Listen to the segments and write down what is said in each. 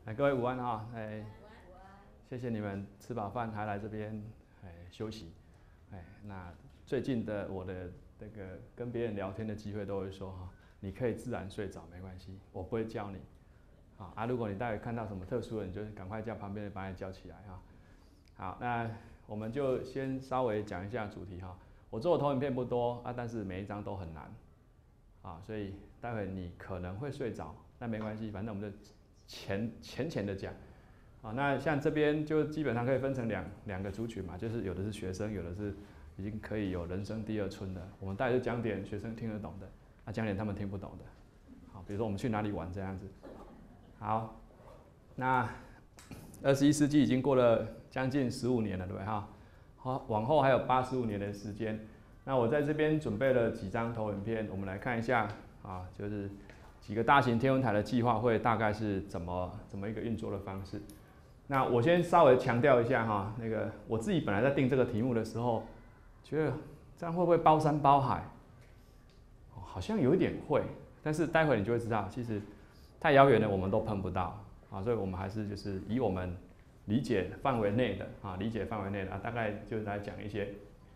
各位午安哈，谢谢你们吃饱饭还来这边休息，那最近的我的这个跟别人聊天的机会都会说哈，你可以自然睡着没关系，我不会叫你，如果你待会看到什么特殊的，你就赶快叫旁边的把你叫起来哈。好，那我们就先稍微讲一下主题哈。我做的投影片不多但是每一张都很难所以待会你可能会睡着，那没关系，反正我们就浅的讲。那像这边就基本上可以分成两个族群嘛，就是有的是学生，有的是已经可以有人生第二春的。我们大概就讲点学生听得懂的，讲点他们听不懂的。好，比如说我们去哪里玩这样子。好，那21世纪已经过了将近15年了，对不对哈？好，往后还有85年的时间。那我在这边准备了几张投影片，我们来看一下就是几个大型天文台的计划会大概是怎么一个运作的方式。那我先稍微强调一下哈，那个我自己本来在定这个题目的时候，觉得这样会不会包山包海？好像有一点会，但是待会你就会知道，其实太遥远的我们都碰不到所以我们还是就是以我们理解范围内的大概就来讲一些。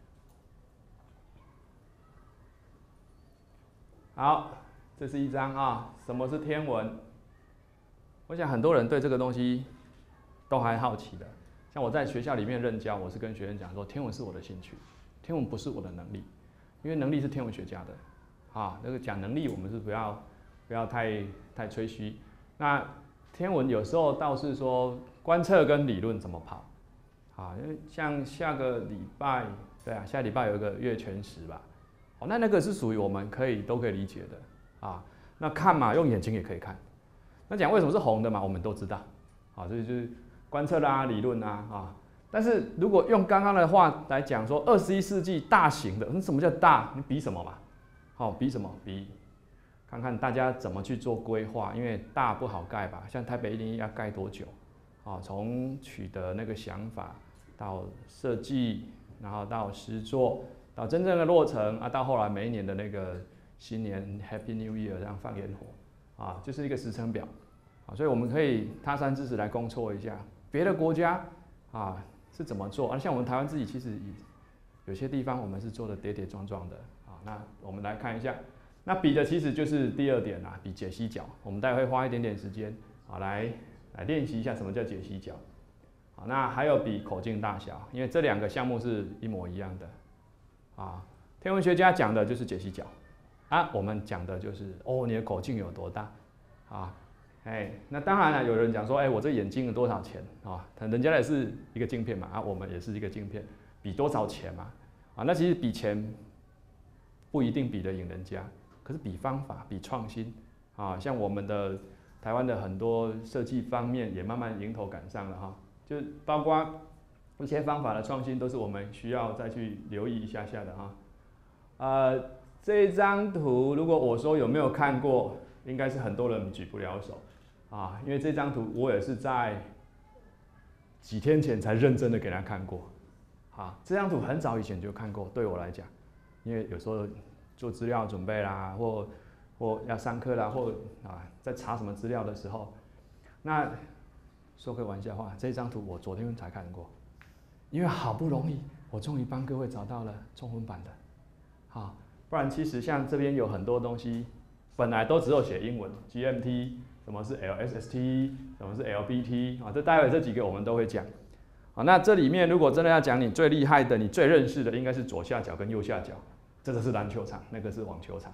好，这是一张什么是天文？我想很多人对这个东西都还好奇的。像我在学校里面任教，我是跟学生讲说，天文是我的兴趣，天文不是我的能力，因为能力是天文学家的那个讲能力我们是不要太吹嘘。那天文有时候倒是说观测跟理论怎么跑因为像下个礼拜，下礼拜有一个月全食吧。那个是属于我们都可以理解的那看嘛，用眼睛也可以看。那讲为什么是红的嘛，我们都知道这就是观测啦、理论但是如果用刚刚的话来讲说，21世纪大型的，那什么叫大？你比什么嘛？比什么？比看看大家怎么去做规划，因为大不好盖吧？像台北101要盖多久？从取得那个想法到设计，然后到实作。到真正的落成到后来每一年的那个新年 Happy New Year 这样放烟火就是一个时程表所以我们可以他山之石来攻错一下别的国家是怎么做像我们台湾自己其实有些地方我们是做的跌跌撞撞的那我们来看一下，那比的其实就是第二点比解析角，我们待会会花一点点时间来练习一下什么叫解析角那还有比口径大小，因为这两个项目是一模一样的。天文学家讲的就是解析角我们讲的就是你的口径有多大那当然了，有人讲说我这眼镜有多少钱人家也是一个镜片嘛我们也是一个镜片，比多少钱嘛那其实比钱不一定比得赢人家，可是比方法、比创新像我们的台湾的很多设计方面也慢慢迎头赶上了就包括一些方法的创新都是我们需要再去留意一下的这一张图如果我说有没有看过，应该是很多人举不了手因为这张图我也是在几天前才认真的给他看过这张图很早以前就看过，对我来讲，因为有时候做资料准备啦，或要上课啦，或在查什么资料的时候，那说个玩笑话，这张图我昨天才看过。因为好不容易，我终于帮各位找到了中文版的，不然其实像这边有很多东西，本来都只有写英文 ，GMT， 什么是 LSST， 什么是 LBT， 这待会这几个我们都会讲，那这里面如果真的要讲你最厉害的，你最认识的，应该是左下角跟右下角，这个是篮球场，那个是网球场，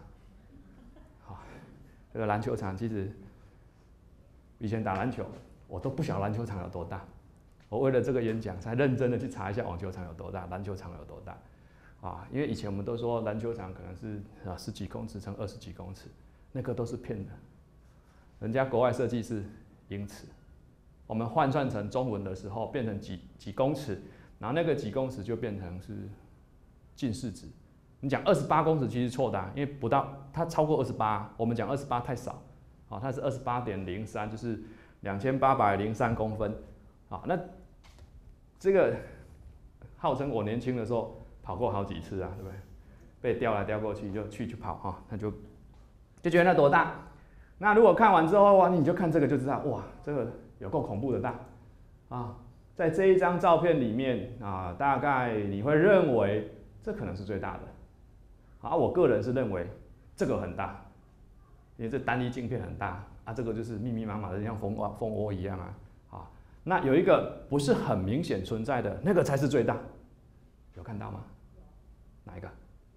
这个篮球场其实以前打篮球，我都不晓得篮球场有多大。我为了这个演讲才认真的去查一下网球场有多大，篮球场有多大因为以前我们都说篮球场可能是10几公尺乘20几公尺，那个都是骗的，人家国外设计是英尺，我们换算成中文的时候变成几公尺，然后那个几公尺就变成是近似值。你讲28公尺其实错的因为不到，它超过28，我们讲28太少它是28.03，就是2803公分那这个号称我年轻的时候跑过好几次对不对？被调来调过去就去跑那就觉得那多大。那如果看完之后你就看这个就知道，哇，这个有够恐怖的大啊！在这一张照片里面啊，大概你会认为这可能是最大的。啊，我个人是认为这个很大，因为这单一镜片很大啊，这个就是密密麻麻的像蜂窝一样啊。啊，那有一个不是很明显存在的那个才是最大，有看到吗？哪一个？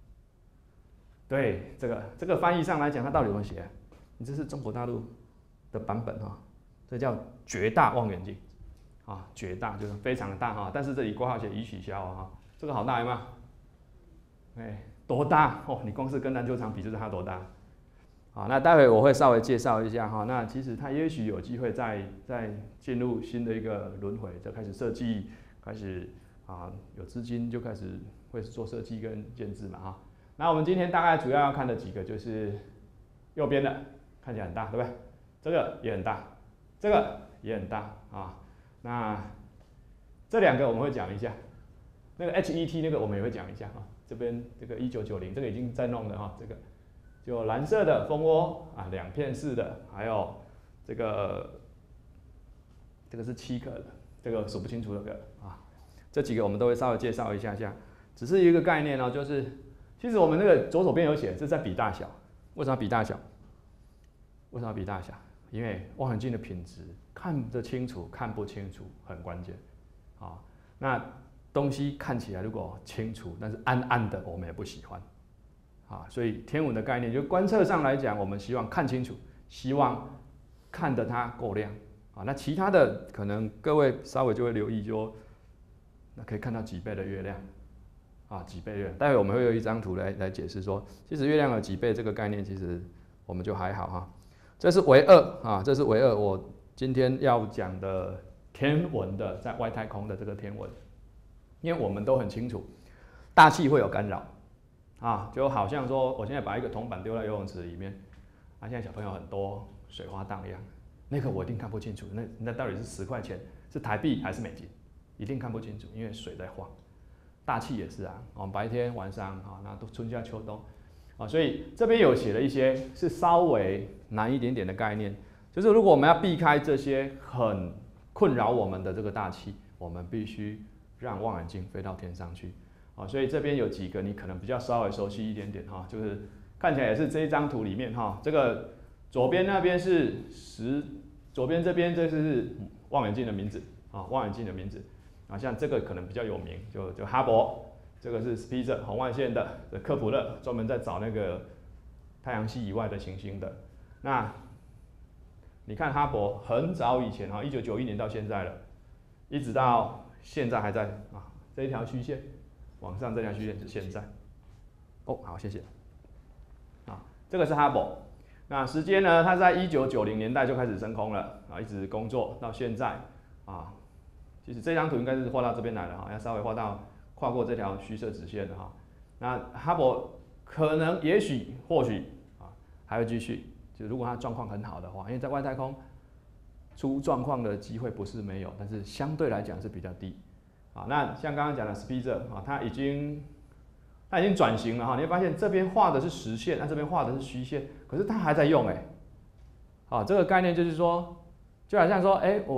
对，这个翻译上来讲，它到底怎么写？你这是中国大陆的版本哈，这叫绝大望远镜啊，绝大就是非常的大哈，但是这里括号写已取消啊，这个好大有没有？哎，多大哦？你光是跟篮球场比，就是它多大？好，那待会我会稍微介绍一下哈。那其实它也许有机会再进入新的一个轮回，就开始设计，开始啊有资金就开始会做设计跟建制嘛哈。那我们今天大概主要要看的几个就是右边的看起来很大，对不对？这个也很大，这个也很大啊。那这两个我们会讲一下，那个 HET 那个我们也会讲一下啊。这边这个1990这个已经在弄了哈，这个就蓝色的蜂窝啊，2片式的，还有这个是7颗的，这个数不清楚的啊。这几个我们都会稍微介绍一下下，只是一个概念哦，就是其实我们那个左手边有写，这在比大小。为什么要比大小？为什么要比大小？因为望远镜的品质看得清楚看不清楚很关键啊。那东西看起来如果清楚，但是暗暗的，我们也不喜欢啊。所以天文的概念，就观测上来讲，我们希望看清楚，希望看得它够亮啊。那其他的可能各位稍微就会留意说，那可以看到几倍的月亮啊，几倍月亮。待会我们会有一张图来解释说，其实月亮有几倍这个概念，其实我们就还好哈。这是唯二啊，这是唯二我今天要讲的天文的，在外太空的这个天文。因为我们都很清楚，大气会有干扰，啊，就好像说，我现在把一个铜板丢在游泳池里面，啊，现在小朋友很多水花荡漾，那个我一定看不清楚，那到底是10块钱，是台币还是美金，一定看不清楚，因为水在晃。大气也是啊，我们白天晚上啊，那都春夏秋冬，啊，所以这边有写了一些是稍微难一点点的概念，就是如果我们要避开这些很困扰我们的这个大气，我们必须让望远镜飞到天上去，啊，所以这边有几个你可能比较稍微熟悉一点点哈，就是看起来也是这一张图里面哈，这个左边那边是左边这边这是望远镜的名字啊，望远镜的名字啊，像这个可能比较有名，就哈勃，这个是 Spitzer 红外线的，科普勒专门在找那个太阳系以外的行星的。那你看哈勃很早以前啊，1991年到现在了，一直到现在还在啊，这一条虚线往上，这条虚线是现在。哦，好，谢谢。啊，这个是哈勃。那时间呢？它在1990年代就开始升空了啊，一直工作到现在啊。其实这张图应该是画到这边来了哈，要稍微画到跨过这条虚设直线的哈。那哈勃可能、也许、或许啊还会继续，就如果它状况很好的话，因为在外太空出状况的机会不是没有，但是相对来讲是比较低。啊，那像刚刚讲的 Spitzer 啊，它已经转型了哈，你会发现这边画的是实线，那这边画的是虚线，可是它还在用哎。好，这个概念就是说，就好像说，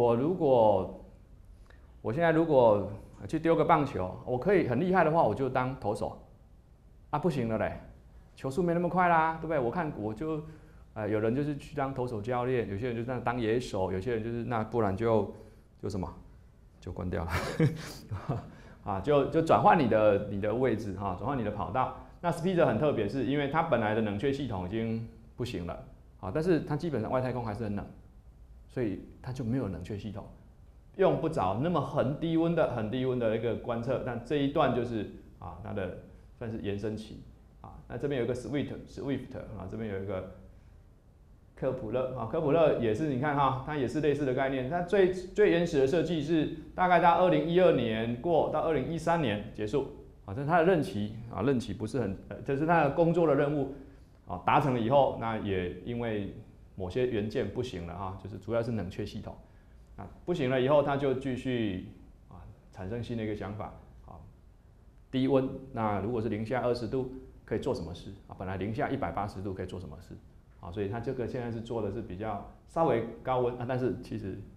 我现在如果去丢个棒球，我可以很厉害的话，我就当投手。啊，不行了嘞，球速没那么快啦，对不对？我就有人就是去当投手教练，有些人就当野手，有些人就是那不然就什么，就关掉了，啊，就转换你的位置哈，转换你的跑道。那 Spitzer 很特别，是因为它本来的冷却系统已经不行了，啊，但是它基本上外太空还是很冷，所以它就没有冷却系统，用不着那么很低温的一个观测。但这一段就是啊，它的算是延伸期啊。那这边有一个 Swift 啊，这边有一个科普勒啊，科普勒也是你看哈，它也是类似的概念。它最原始的设计是大概到2012年过到2013年结束啊，这是它的任期啊，任期不是很这是它的工作的任务啊，达成了以后，那也因为某些元件不行了啊，就是主要是冷却系统啊不行了以后，它就继续啊产生新的一个想法啊，低温，那如果是零下20度可以做什么事啊？本来零下180度可以做什么事？啊，所以它这个现在是做的是比较稍微高温啊，但是其实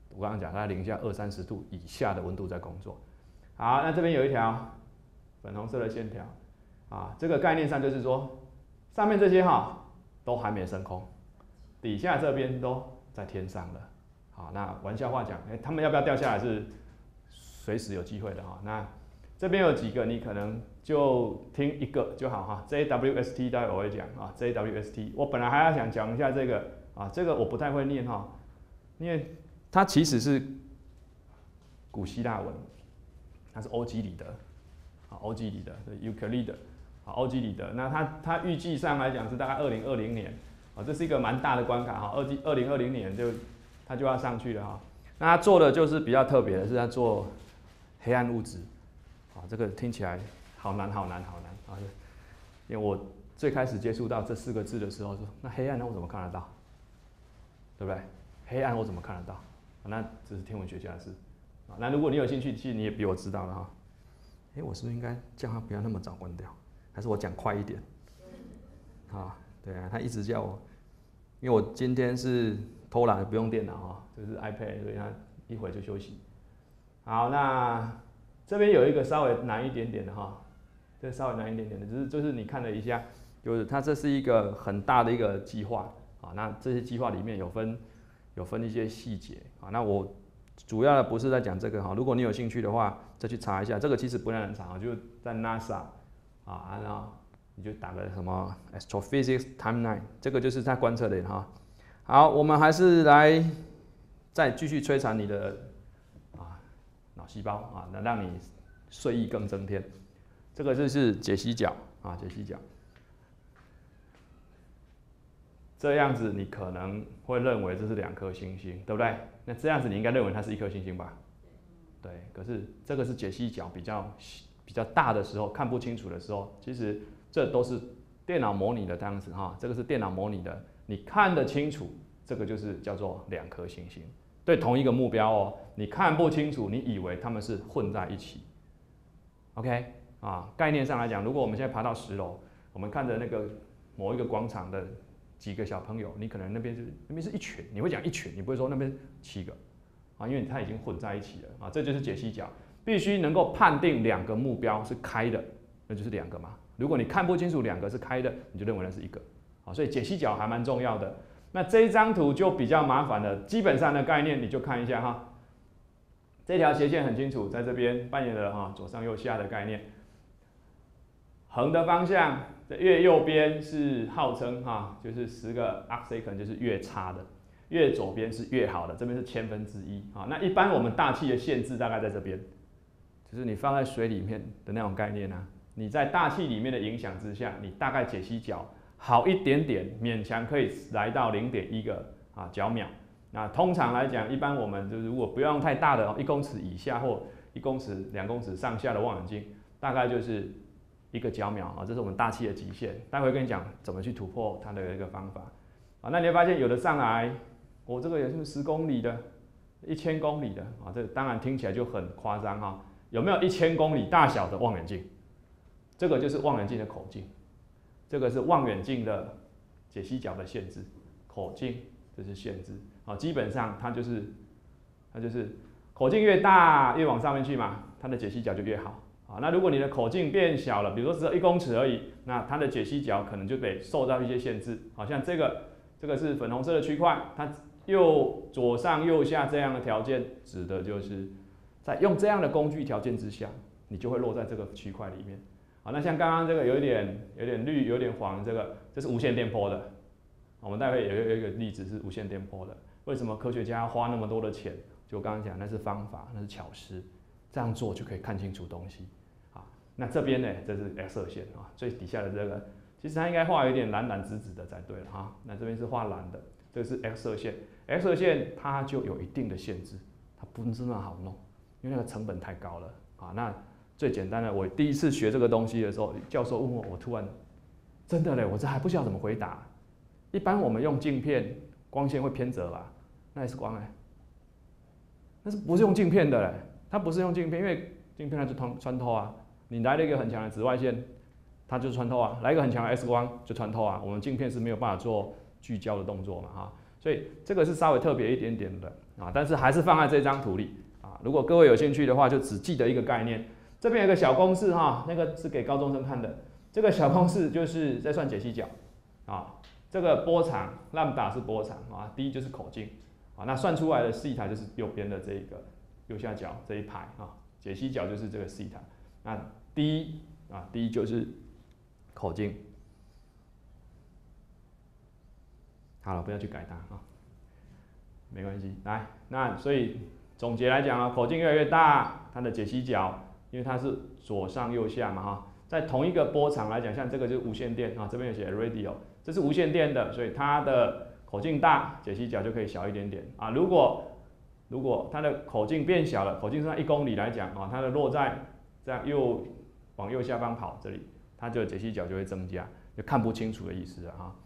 我刚刚讲，它零下20-30度以下的温度在工作。好，那这边有一条粉红色的线条，啊，这个概念上就是说，上面这些都还没升空，底下这边都在天上了。好，那玩笑话讲，他们要不要掉下来是随时有机会的哈。那这边有几个，你可能就听一个就好哈。JWST 待会我会讲啊 ，JWST， 我本来还要想讲一下这个啊，这个我不太会念哈，因为它其实是古希腊文，它是欧几里得，啊，欧几里得是 Euclid， 啊，欧几里得。那它预计上来讲是大概2020年，啊，这是一个蛮大的关卡哈，2020年它就要上去了哈。那它做的就是比较特别的是，它做黑暗物质，啊，这个听起来好难啊！因为我最开始接触到这4个字的时候，说那黑暗我怎么看得到？对不对？黑暗我怎么看得到？那这是天文学家的事。那如果你有兴趣，其实你也比我知道了哈。我是不是应该叫他不要那么早关掉？还是我讲快一点？啊，对啊，他一直叫我，因为我今天是偷懒，不用电脑哈，就是 iPad， 所以他一会就休息。好，那这边有一个稍微难一点点的哈，这稍微难一点点的，就是你看了一下，就是它这是一个很大的一个计划啊。那这些计划里面有分一些细节啊。那我主要的不是在讲这个哈，如果你有兴趣的话，再去查一下。这个其实不难查，就在 NASA 啊，然后你就打个什么 Astrophysics Timeline， 这个就是它观测点哈。好，我们还是来再继续摧残你的脑细胞啊，能让你睡意更增添。这个就是解析角啊，解析角。这样子你可能会认为这是2颗星星，对不对？那这样子你应该认为它是1颗星星吧？对，可是这个是解析角比较大的时候，看不清楚的时候，其实这都是电脑模拟的当时哈，这个是电脑模拟的，你看得清楚，这个就是叫做2颗星星。对同一个目标哦，你看不清楚，你以为他们是混在一起 ，OK 啊？概念上来讲，如果我们现在爬到10楼，我们看着那个某一个广场的几个小朋友，你可能那边是一群，你会讲一群，你不会说那边7个啊，因为它已经混在一起了啊。这就是解析角，必须能够判定2个目标是开的，那就是2个嘛。如果你看不清楚2个是开的，你就认为那是1个啊。所以解析角还蛮重要的。那这一张图就比较麻烦了，基本上的概念你就看一下哈。这条斜线很清楚，在这边扮演了左上右下的概念。横的方向，越右边是号称就是10个 arcsecond 就是越差的，越左边是越好的，这边是1/1000啊。那一般我们大气的限制大概在这边，就是你放在水里面的那种概念啊。你在大气里面的影响之下，你大概解析角好一点点，勉强可以来到0.1个角秒。那通常来讲，一般我们就是如果不要用太大的1公尺以下或1公尺、2公尺上下的望远镜，大概就是1个角秒啊，这是我们大气的极限。待会跟你讲怎么去突破它的一个方法啊。那你会发现有的上来，我这个也是10公里的、1000公里的啊，这当然听起来就很夸张哈。有没有1000公里大小的望远镜？这个就是望远镜的口径，这个是望远镜的解析角的限制，口径这是限制啊。基本上它就是口径越大越往上面去嘛，它的解析角就越好啊。那如果你的口径变小了，比如说只有1公尺而已，那它的解析角可能就得受到一些限制。好像这个是粉红色的区块，它左上右下这样的条件，指的就是在用这样的工具条件之下，你就会落在这个区块里面。好，那像刚刚这个有点绿、有点黄，这是无线电波的。我们待会有一个例子是无线电波的。为什么科学家要花那么多的钱？就我刚刚讲，那是方法，那是巧思，这样做就可以看清楚东西。好，那这边呢，这是 X 射线啊，最底下的这个，其实它应该画有点蓝蓝紫紫的才对了哈。那这边是画蓝的，这是 X 射线。X 射线它就有一定的限制，它不是那么好弄，因为那个成本太高了啊。那最简单的，我第一次学这个东西的时候，教授问我，我突然真的嘞，我这还不晓得怎么回答。一般我们用镜片，光线会偏折吧？那 X 光哎，那是不是用镜片的嘞？它不是用镜片，因为镜片它就穿透啊。你来了一个很强的紫外线，它就穿透啊；来一个很强的 X 光就穿透啊。我们镜片是没有办法做聚焦的动作嘛哈，所以这个是稍微特别一点点的。 啊，但是还是放在这张图里啊。如果各位有兴趣的话，就只记得一个概念。这边有个小公式哈，那个是给高中生看的。这个小公式就是在算解析角啊，这个波长，λ是波长啊，d 就是口径啊，那算出来的西塔就是右边的这个右下角这一排啊，解析角就是这个西塔，那 d 就是口径。好了，不要去改它啊，没关系。来，那所以总结来讲啊，口径越来越大，它的解析角，因为它是左上右下嘛哈，在同一个波长来讲，像这个就是无线电啊，这边有写 radio， 这是无线电的，所以它的口径大，解析角就可以小一点点啊。如果它的口径变小了，口径是1公里来讲啊，它的落在这样往右下方跑这里，它就解析角就会增加，就看不清楚的意思了哈。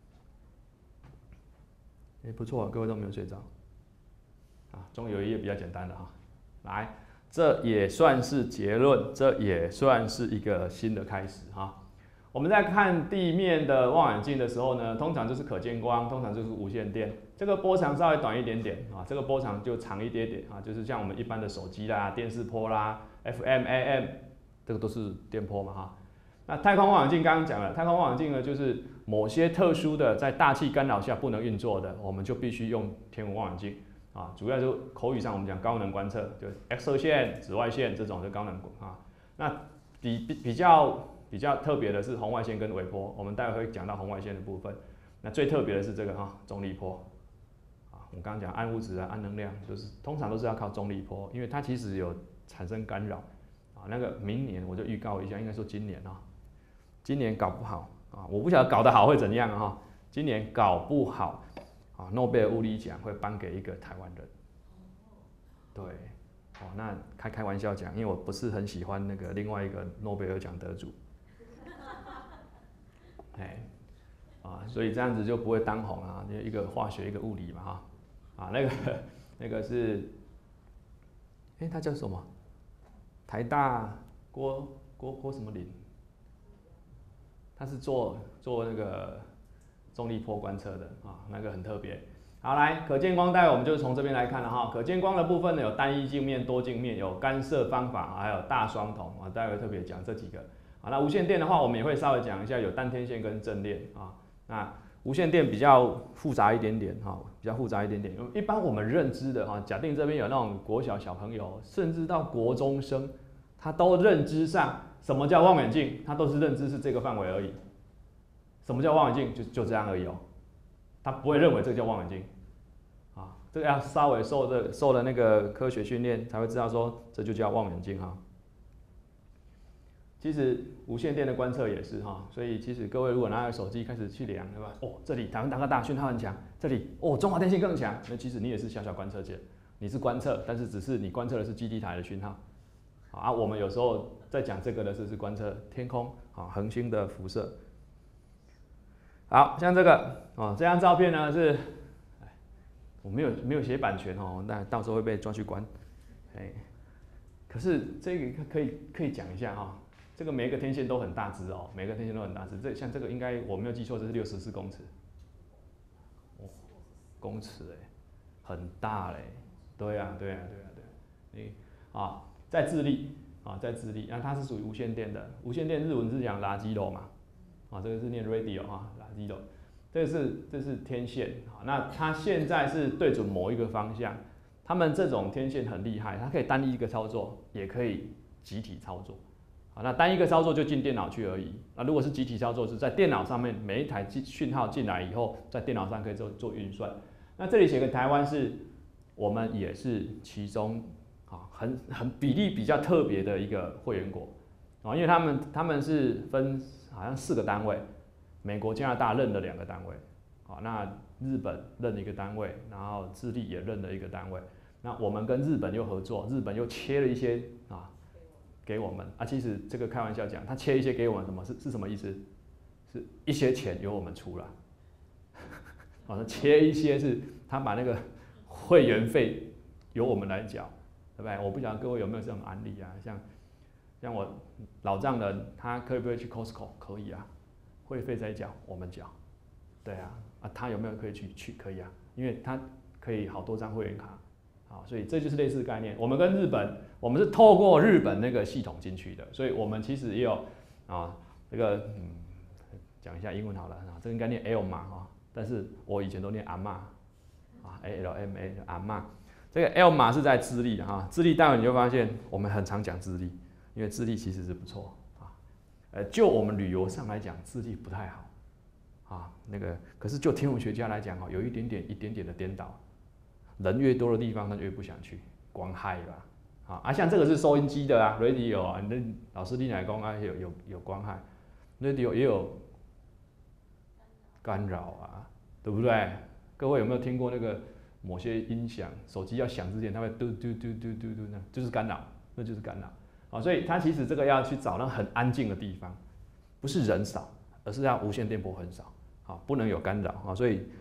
不错，各位都没有睡着啊，终于有一页比较简单的哈。来，这也算是结论，这也算是一个新的开始哈。我们在看地面的望远镜的时候呢，通常就是可见光，通常就是无线电。这个波长稍微短一点点啊，这个波长就长一点点啊，就是像我们一般的手机啦、电视波啦、FM、AM， 这个都是电波嘛哈。那太空望远镜刚刚讲了，太空望远镜呢，就是某些特殊的在大气干扰下不能运作的，我们就必须用天文望远镜啊。主要就口语上我们讲高能观测，就 X 射线、紫外线这种是高能啊。那比较特别的是红外线跟微波，我们待会会讲到红外线的部分。那最特别的是这个哈，重力波啊。我刚刚讲暗物质啊、暗能量，通常都是要靠重力波，因为它其实有产生干扰啊。那个明年我就预告一下，应该说今年啊。今年搞不好啊，我不晓得搞得好会怎样啊。今年搞不好啊，诺贝尔物理奖会颁给一个台湾人。对，哦，那开玩笑讲，因为我不是很喜欢那个另外一个诺贝尔奖得主，所以这样子就不会当红啊，就一个化学一个物理嘛哈，啊那个是，他叫什么？台大郭什么林？他是做那个重力波观测的啊，那个很特别。好，来可见光带我们就从这边来看了哈。可见光的部分呢，有单一镜面、多镜面，有干涉方法，还有大双瞳啊，待会特别讲这几个。啊，那无线电的话，我们也会稍微讲一下，有单天线跟阵列啊。那无线电比较复杂一点点哈，比较复杂一点点。一般我们认知的哈，假定这边有那种国小小朋友，甚至到国中生，他都认知上。什么叫望远镜？它都是认知是这个范围而已。什么叫望远镜？就这样而已哦。他不会认为这个叫望远镜，啊，这个要稍微受了那个科学训练才会知道说这就叫望远镜哈。其实无线电的观测也是哈，所以其实各位如果拿着手机开始去量，对吧？哦，这里台湾大哥大讯号很强，这里哦中华电信更强，那其实你也是小小观测界，你是观测，但是只是你观测的是基地台的讯号。啊，我们有时候在讲这个的是观测天空啊，恒星的辐射。好像这个哦，这张照片呢是，我没有写版权哦，那到时候会被抓去关。可是这个可以讲一下哈，这个每一个天线都很大只哦，每个天线都很大只。像这个应该我没有记错，这是64公尺，哦，公尺很大嘞。对啊。啊。在智利啊，那它是属于无线电的。无线电日文是讲垃圾楼嘛，啊，这个是念 radio 啊，垃圾楼。这是天线啊，那它现在是对准某一个方向。他们这种天线很厉害，它可以单一个操作，也可以集体操作。啊，那单一个操作就进电脑去而已。那如果是集体操作，是在电脑上面每一台讯号进来以后，在电脑上可以做运算。那这里写个台湾是，我们也是其中。很比例比较特别的一个会员国，啊，因为他们是分好像4个单位，美国、加拿大认了2个单位，啊，那日本认了1个单位，然后智利也认了1个单位，那我们跟日本又合作，日本又切了一些啊给我们啊，其实这个开玩笑讲，他切一些给我们是什么意思？是一些钱由我们出了，啊，切一些是他把那个会员费由我们来缴。对不对？我不晓得各位有没有这种案例啊？像我老丈人，他可以不可以去 Costco？ 可以啊，会费谁缴？我们缴。对啊，他有没有可以去？可以啊，因为他可以好多张会员卡， 啊，所以这就是类似概念。我们跟日本，我们是透过日本那个系统进去的，所以我们其实也有啊，这个讲一下英文好了啊，这个应该念 L 嘛哈，但是我以前都念阿嬷啊 ，ALMA 阿嬷。这个 L 码是在资历哈，资历待会你就发现我们很常讲资历，因为资历其实是不错啊。就我们旅游上来讲，资历不太好啊。那个可是就天文学家来讲哈，有一点点的颠倒，人越多的地方他就越不想去，光害吧啊。像这个是收音机的啊 ，radio 啊，那老师你来讲啊，有光害 ，radio 也有干扰啊，对不对？各位有没有听过那个？某些音响，手机要响之前，它会嘟嘟嘟嘟嘟嘟，那就是干扰，那就是干扰。啊，所以它其实这个要去找那很安静的地方，不是人少，而是要无线电波很少，啊，不能有干扰啊。所以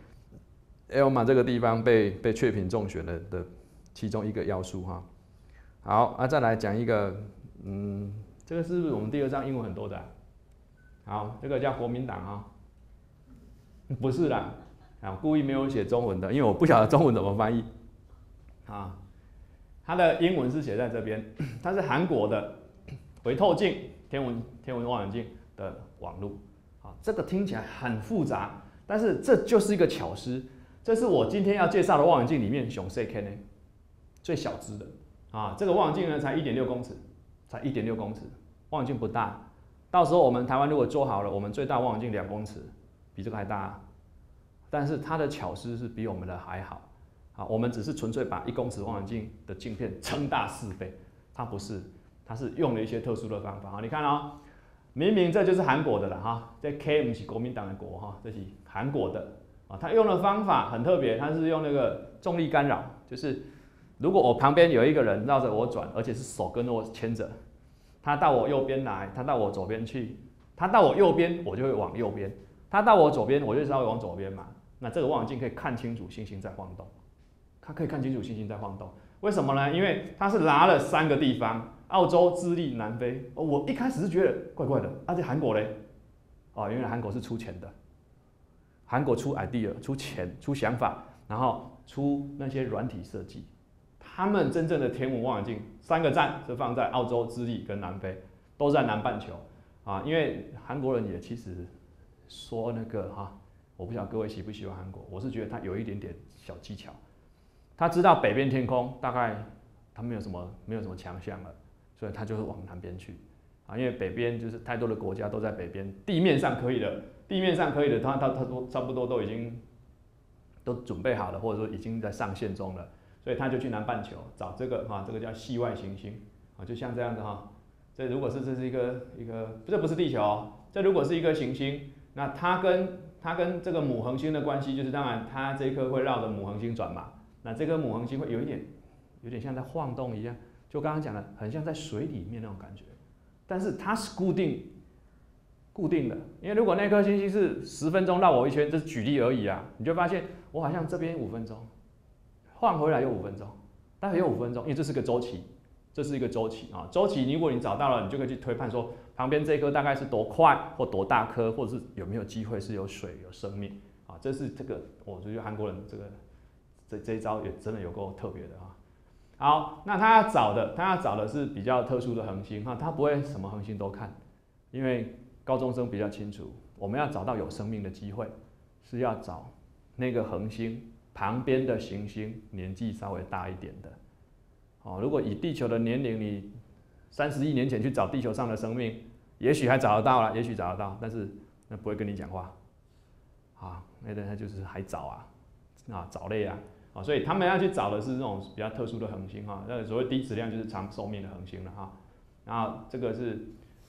Elma 这个地方被确评中选的其中一个要素哈。好啊，再来讲一个，这个是不是我们第二章英文很多的好，这个叫国民党啊，不是啦。啊，故意没有写中文的，因为我不晓得中文怎么翻译。啊，它的英文是写在这边，它是韩国的微透镜天文望远镜的网路。啊，这个听起来很复杂，但是这就是一个巧思。这是我今天要介绍的望远镜里面最小的呢，最小只的。啊，这个望远镜呢才1.6公尺，才1.6公尺，望远镜不大。到时候我们台湾如果做好了，我们最大望远镜2公尺，比这个还大。但是它的巧思是比我们的还好，啊，我们只是纯粹把1公尺望远镜的镜片撑大4倍，它不是，它是用了一些特殊的方法啊。你看哦，明明这就是韩国的了哈，这 K 不是国民党的国哈，这是韩国的啊，它用的方法很特别，它是用那个重力干扰，就是如果我旁边有一个人绕着我转，而且是手跟着我牵着，他到我右边来，他到我左边去，他到我右边我就会往右边，他到我左边我就稍微往左边嘛。那这个望远镜可以看清楚星星在晃动，它可以看清楚星星在晃动。为什么呢？因为它是拿了3个地方：澳洲、智利、南非。我一开始是觉得怪怪的，而且韩国嘞，哦，原来韩国是出钱的，韩国出 idea、出钱、出想法，然后出那些软体设计。他们真正的天文望远镜3个站是放在澳洲、智利跟南非，都在南半球啊。因为韩国人也其实说那个哈。我不晓得各位喜不喜欢韩国，我是觉得他有一点点小技巧，他知道北边天空大概他没有什么强项了，所以他就是往南边去啊，因为北边就是太多的国家都在北边，地面上可以的，他都差不多都已经都准备好了，或者说已经在上线中了，所以他就去南半球找这个这个叫系外行星啊，就像这样子哈，这如果这是一个这不是地球，这如果是一个行星，那它跟这个母恒星的关系，就是当然它这一颗会绕着母恒星转嘛，那这颗母恒星会有点像在晃动一样，就刚刚讲的，很像在水里面那种感觉，但是它是固定的，因为如果那颗星星是10分钟绕我一圈，这是举例而已啊，你就发现我好像这边5分钟，换回来又5分钟，待会又5分钟，因为这是个周期，这是一个周期啊，周期如果你找到了，你就可以去推判说。旁边这颗大概是多快或多大颗，或者是有没有机会是有水有生命啊？这是这个，我觉得韩国人这一招也真的有够特别的啊。好，那他要找的是比较特殊的恒星哈，他不会什么恒星都看，因为高中生比较清楚，我们要找到有生命的机会，是要找那个恒星旁边的行星年纪稍微大一点的。哦，如果以地球的年龄，你30亿年前去找地球上的生命，也许还找得到啦，也许找得到，但是那不会跟你讲话，啊，那它就是还早啊，藻类啊，所以他们要去找的是这种比较特殊的恒星哈，那所谓低质量就是长寿命的恒星了哈，然后这个是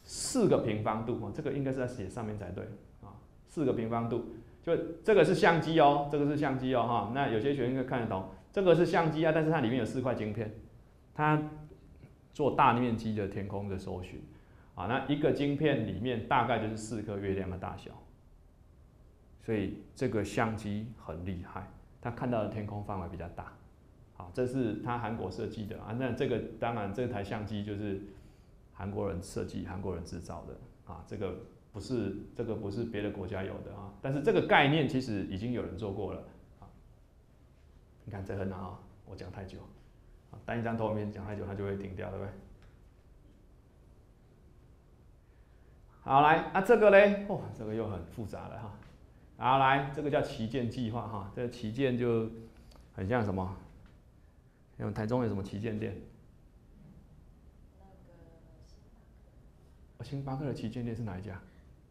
4个平方度，这个应该是在写上面才对啊，4个平方度，就这个是相机哦，这个是相机哦哈，那有些学生应该看得懂，这个是相机啊，但是它里面有4块晶片，它做大面积的天空的搜寻，啊，那一个晶片里面大概就是4颗月亮的大小，所以这个相机很厉害，它看到的天空范围比较大，好，这是它韩国设计的啊，那这个当然这台相机就是韩国人设计、韩国人制造的啊，这个不是别的国家有的啊，但是这个概念其实已经有人做过了啊，你看这很好，我讲太久。 单一张投影片讲太久，它就会停掉，对不对？好，来这个嘞，这个又很复杂了哈。好，来这个叫旗舰计划哈，这个旗舰就很像什么？像台中有什么旗舰店？星巴克的旗舰店是哪一家？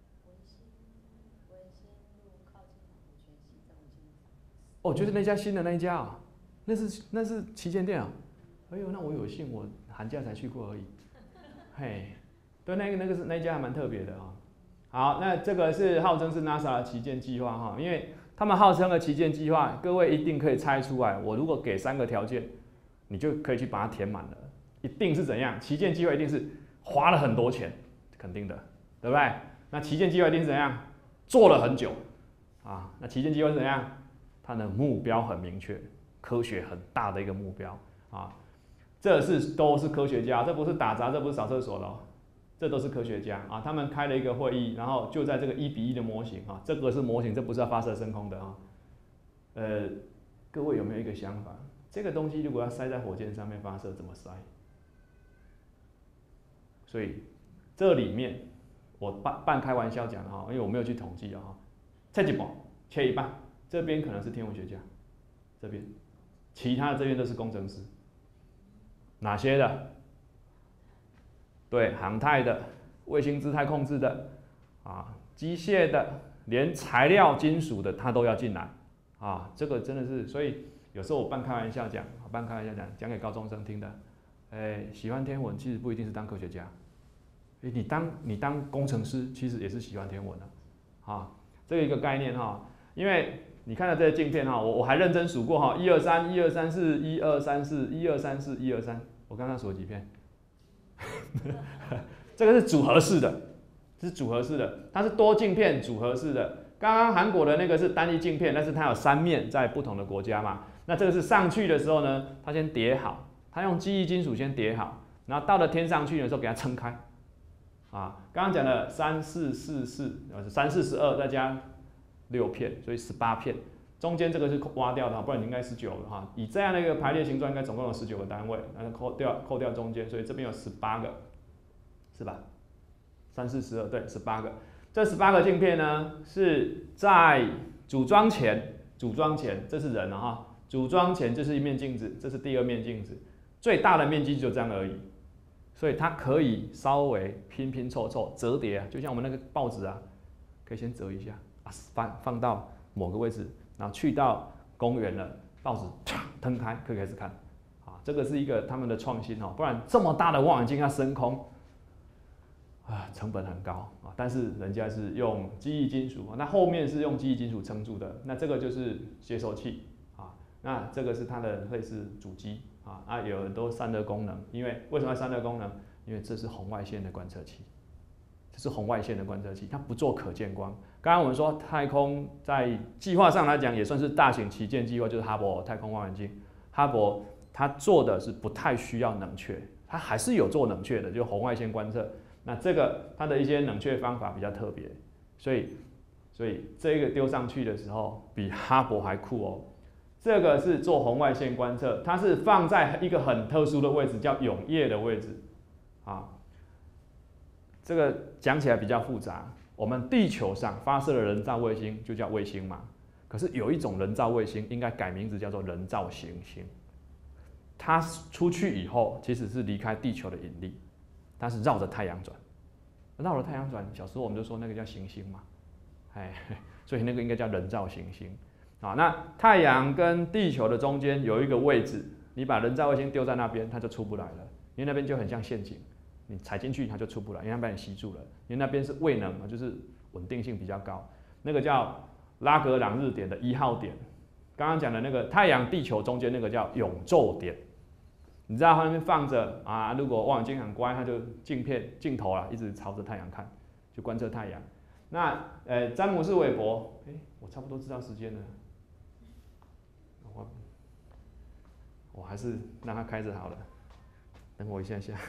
就是那家新的那一家啊，那是旗舰店啊。哎呦，那我有幸，我寒假才去过而已。嘿，对，那一家还蛮特别的啊。好，那这个是号称是 NASA 的旗舰计划哈，因为他们号称的旗舰计划，各位一定可以猜出来。我如果给3个条件，你就可以去把它填满了。一定是怎样？旗舰计划一定是花了很多钱，肯定的，对不对？那旗舰计划一定是怎样？做了很久啊。那旗舰计划是怎样？它的目标很明确，科学很大的一个目标啊。都是科学家，这不是打杂，这不是扫厕所的哦。这都是科学家啊，他们开了一个会议，然后就在这个1:1的模型啊，这个是模型，这不是要发射升空的啊。各位有没有一个想法？这个东西如果要塞在火箭上面发射，怎么塞？所以这里面我半开玩笑讲的哈，因为我没有去统计啊，切一半，切一半，这边可能是天文学家，这边，其他的这边都是工程师，哪些的？对，航太的、卫星姿态控制的啊、机械的，连材料金属的它都要进来啊，这个真的是，所以有时候我半开玩笑讲，讲给高中生听的，喜欢天文其实不一定是当科学家，你当工程师其实也是喜欢天文的啊，这个一个概念哈，因为你看到这些镜片哈，我还认真数过哈，123，123，4，123，4，123，4，123，我刚刚数了几片？这个是组合式的，它是多镜片组合式的。刚刚韩国的那个是单一镜片，但是它有3面在不同的国家嘛。那这个是上去的时候呢，它先叠好，它用记忆金属先叠好，然后到了天上去的时候给它撑开。啊，刚刚讲的3、4、4、4，3、4、12再加6片，所以18片。中间这个是挖掉的，不然你应该19了哈。以这样的一个排列形状，应该总共有19个单位，然后扣掉中间，所以这边有18个，是吧？3、4、12，对，18个。这18个镜片呢，是在组装前，这是人哈，组装前这是一面镜子，这是第2面镜子，最大的面积就这样而已，所以它可以稍微拼凑折叠啊，就像我们那个报纸啊，可以先折一下啊，放到某个位置。然后去到公园了，报纸腾开，可以开始看，啊，这个是一个他们的创新哦，不然这么大的望远镜要升空，啊，成本很高啊，但是人家是用记忆金属，那后面是用记忆金属撑住的，那这个就是接收器啊，那这个是它的类似主机啊，有很多散热功能，因为为什么要散热功能？因为这是红外线的观测器。它不做可见光。刚刚我们说太空在计划上来讲也算是大型旗舰计划，就是哈勃太空望远镜。哈勃它做的是不太需要冷却，它还是有做冷却的，就红外线观测。那这个它的一些冷却方法比较特别，所以这个丢上去的时候比哈勃还酷哦。这个是做红外线观测，它是放在一个很特殊的位置，叫永夜的位置啊。这个讲起来比较复杂。我们地球上发射的人造卫星就叫卫星嘛，可是有一种人造卫星应该改名字叫做人造行星。它出去以后其实是离开地球的引力，它是绕着太阳转，绕着太阳转。小时候我们就说那个叫行星嘛，所以那个应该叫人造行星。好，那太阳跟地球的中间有一个位置，你把人造卫星丢在那边，它就出不来了，因为那边就很像陷阱。你踩进去它就出不来，因为它把你吸住了。因为那边是位能嘛，就是稳定性比较高。那个叫拉格朗日点的1号点。刚刚讲的那个太阳、地球中间那个叫永昼点。你知道它那边放着啊，如果望远镜很乖，它就镜头啊，一直朝着太阳看，就观测太阳。那詹姆斯韦伯，我差不多知道时间了，我还是让它开着好了，等我一下下。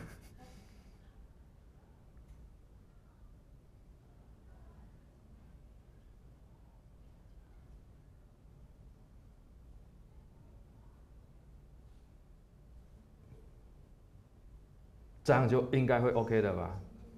这样就应该会 OK 的吧？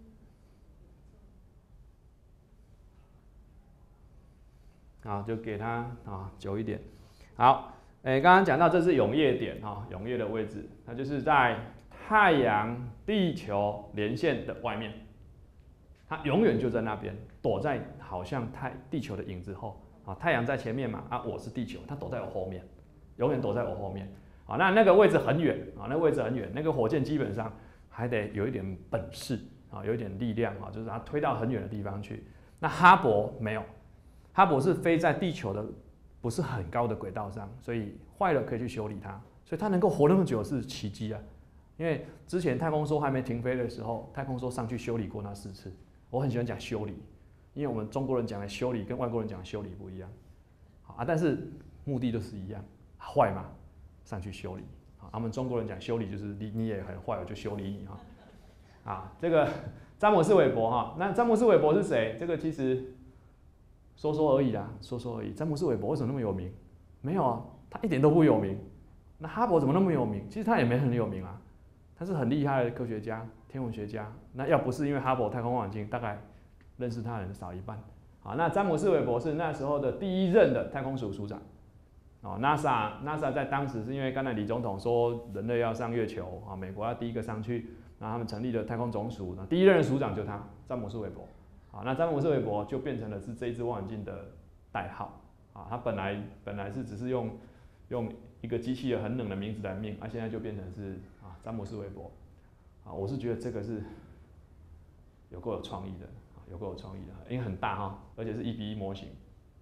好，就给它久一点。好，刚刚讲到这是永业点永业的位置，它就是在太阳、地球连线的外面，它永远就在那边，躲在好像地球的影子后太阳在前面嘛，我是地球，它躲在我后面，永远躲在我后面。那个位置很远那个位置很远，那个火箭基本上还得有一点本事有一点力量就是它推到很远的地方去。那哈勃没有。哈勃是飞在地球的不是很高的轨道上，所以坏了可以去修理它，所以它能够活那么久是奇迹啊！因为之前太空梭还没停飞的时候，太空梭上去修理过那4次。我很喜欢讲修理，因为我们中国人讲的修理跟外国人讲的修理不一样但是目的都是一样，坏嘛上去修理我们中国人讲修理就是你也很坏，我就修理你这个詹姆斯韦伯那詹姆斯韦伯是谁？这个其实。说说而已啦，说说而已。詹姆斯韦伯为什么那么有名？没有他一点都不有名。那哈勃怎么那么有名？其实他也没很有名他是很厉害的科学家、天文学家。那要不是因为哈勃太空望远镜，大概认识他的人少一半。那詹姆斯韦伯是那时候的第1任的太空署署长。NASA 在当时是因为刚才李总统说人类要上月球美国要第1个上去，然后他们成立了太空总署，第1任的署长就他，詹姆斯韦伯。那詹姆斯韦伯就变成了是这一支望远镜的代号他本来是只是用一个机器的很冷的名字来命现在就变成是詹姆斯韦伯我是觉得这个是有够有创意的有够有创意的，因为很大而且是1:1模型。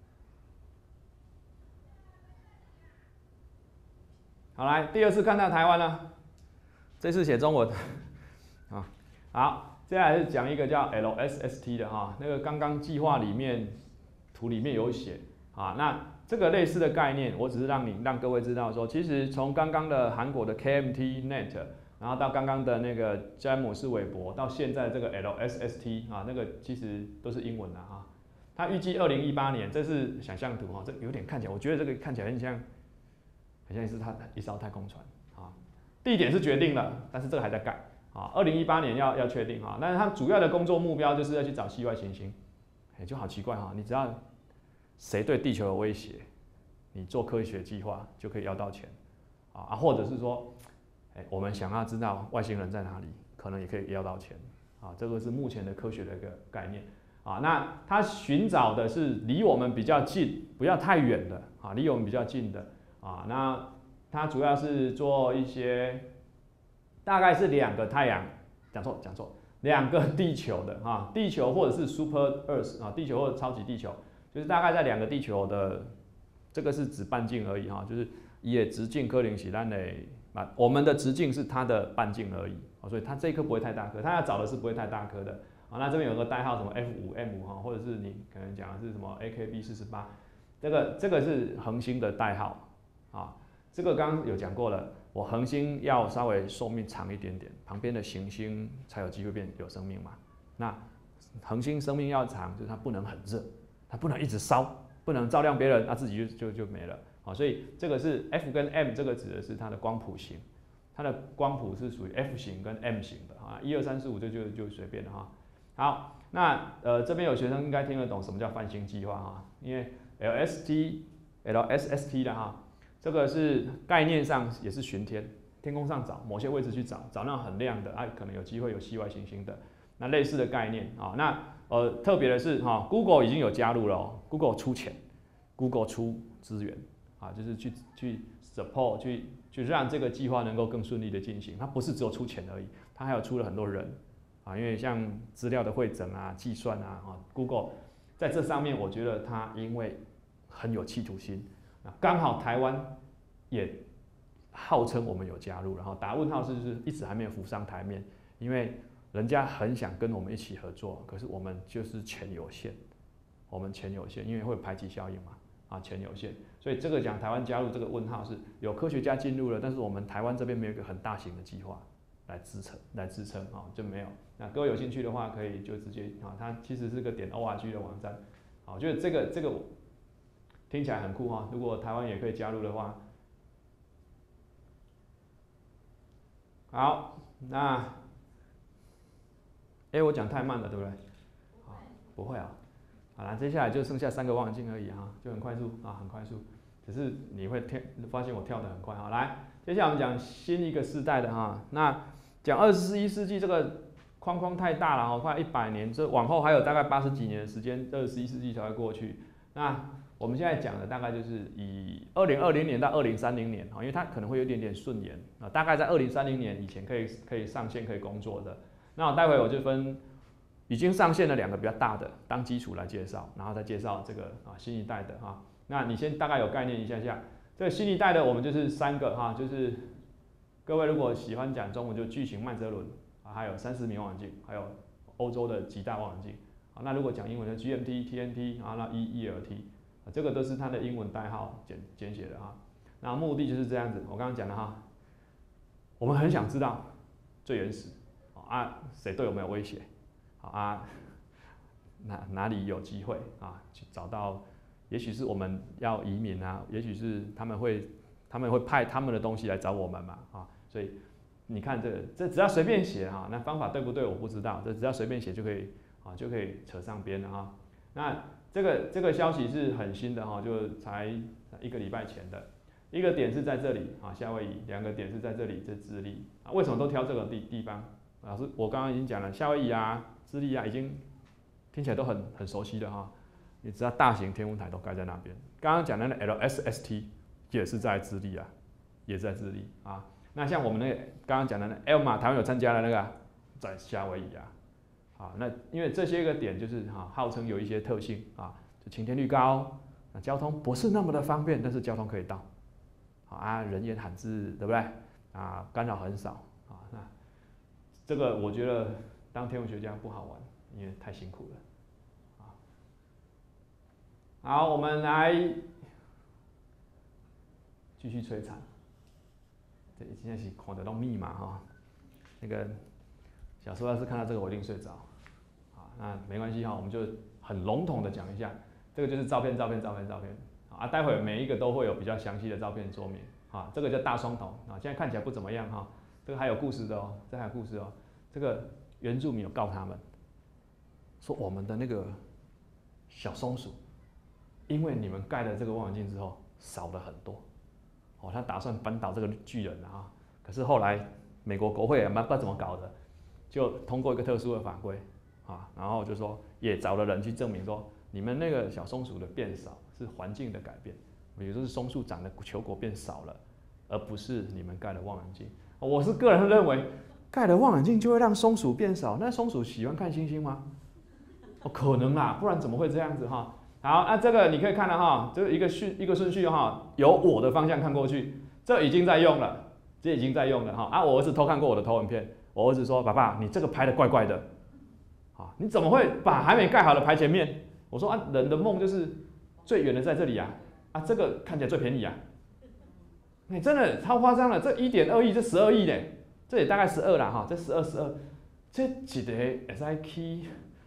好，来第2次看到台湾了，这次写中文好。接下来是讲一个叫 LSST 的那个刚刚计划里面图里面有写那这个类似的概念，我只是让各位知道说，其实从刚刚的韩国的 KMT-NET， 然后到刚刚的那个詹姆斯韦伯，到现在这个 LSST 那个其实都是英文的它预计2018年，这是想象图这有点看起来，我觉得这个看起来很像是它一艘太空船地点是决定了，但是这个还在盖。2018年要确定但是它主要的工作目标就是要去找系外行星，就好奇怪你只要谁对地球有威胁，你做科学计划就可以要到钱或者是说，我们想要知道外星人在哪里，可能也可以要到钱这个是目前的科学的一个概念那它寻找的是离我们比较近，不要太远的离我们比较近的那它主要是做一些。大概是2个太阳，讲错，2个地球的地球或者是 Super Earth 地球或者超级地球，就是大概在2个地球的，这个是指半径而已就是也直径可能是咱的我们的直径是它的半径而已所以它这一颗不会太大颗，它要找的是不会太大颗的那这边有个代号什么 F5M5 或者是你可能讲的是什么 AKB48，这个是恒星的代号这个刚刚有讲过了。我恒星要稍微寿命长一点点，旁边的行星才有机会变有生命嘛。那恒星生命要长，就是它不能很热，它不能一直烧，不能照亮别人，它自己就没了所以这个是 F 跟 M， 这个指的是它的光谱型，它的光谱是属于 F 型跟 M 型的1、2、3、4、5这就随便了好，那这边有学生应该听得懂什么叫泛星计划因为 LSST 的这个是概念上也是巡天空上找某些位置去找那很亮的可能有机会有系外行星的那类似的概念那特别的是Google 已经有加入了Google 出钱 ，Google 出资源就是去 support 去让这个计划能够更顺利的进行。它不是只有出钱而已，它还有出了很多人因为像资料的汇整计算Google 在这上面我觉得它因为很有企图心。刚好台湾也号称我们有加入，然后打问号是一直还没有浮上台面，因为人家很想跟我们一起合作，可是我们就是钱有限，因为会有排挤效应嘛，钱有限，所以这个讲台湾加入这个问号是有科学家进入了，但是我们台湾这边没有一个很大型的计划来支撑就没有。那各位有兴趣的话，可以就直接它其实是个.org 的网站，我觉得这个。听起来很酷如果台湾也可以加入的话，好，那我讲太慢了，对不对？啊，不会啊。好啦，接下来就剩下3个望远镜而已哈，就很快速啊，很快速。只是你会发现我跳得很快哈。来，接下来我们讲新一个世代的哈。那讲21世纪这个框框太大了哈，快100年，这往后还有大概80几年的时间，21世纪才会过去。那我们现在讲的大概就是以2020年到2030年哈，因为它可能会有点点顺延啊，大概在2030年以前可以上线可以工作的。那我待会我就分已经上线的2个比较大的当基础来介绍，然后再介绍这个新一代的哈。那你先大概有概念一下下，这个新一代的我们就是3个哈，就是各位如果喜欢讲中文就巨型麦哲伦啊，还有30米望远镜，还有欧洲的极大望远镜啊。那如果讲英文的 GMT、TNT 啊，那 ELT 啊，这个都是它的英文代号简写的哈。那目的就是这样子，我刚刚讲的哈，我们很想知道最原始啊，谁对我们有威胁啊，哪里有机会啊，去找到。也许是我们要移民啊，也许是他们会派他们的东西来找我们嘛啊，所以你看这只要随便写哈，那方法对不对我不知道，这只要随便写就可以扯上边了哈。那这个消息是很新的哈，就才1个礼拜前的，一个点是在这里啊，夏威夷，2个点是在这里，这智利啊，为什么都挑这个地方？老师我刚刚已经讲了，夏威夷啊、智利啊，已经听起来都很熟悉的哈。你知道大型天文台都盖在那边。刚刚讲的那 LSST 也是在智利啊，也是在智利啊。那像我们那个刚刚讲的那 ELMA 台湾有参加的那个，在夏威夷啊。啊，那因为这些个点就是号称有一些特性啊，就晴天率高，那交通不是那么的方便，但是交通可以到。啊，人烟罕至，对不对？啊，干扰很少啊。那这个我觉得当天文学家不好玩，因为太辛苦了。好，我们来继续摧残。这现在是看得到密码哈。那个小时候要是看到这个，我一定睡着。啊，那没关系哈，我们就很笼统的讲一下，这个就是照片。啊，待会每一个都会有比较详细的照片说明。啊，这个叫大双头啊，现在看起来不怎么样哈。这个还有故事的哦，这还有故事哦。这个原住民有告他们，说我们的那个小松鼠。因为你们盖了这个望远镜之后少了很多，他打算扳倒这个巨人啊，可是后来美国国会也不知道怎么搞的，就通过一个特殊的法规啊，然后就说也找了人去证明说，你们那个小松鼠的变少是环境的改变，也就是松树长的球果变少了，而不是你们盖了望远镜。我是个人认为，盖了望远镜就会让松鼠变少，那松鼠喜欢看星星吗？可能啦，不然怎么会这样子哈？好，那这个你可以看到哈，这一个顺序哈，由我的方向看过去，这已经在用了，哈。啊，我儿子偷看过我的投影片，我儿子说：“爸爸，你这个排的怪怪的，啊，你怎么会把还没盖好的排前面？”我说：“啊，人的梦就是最远的在这里啊，啊，这个看起来最便宜啊。”你真的超夸张了，这1.2亿，这12亿呢，这也大概12啦哈，这12，这几个 SIK。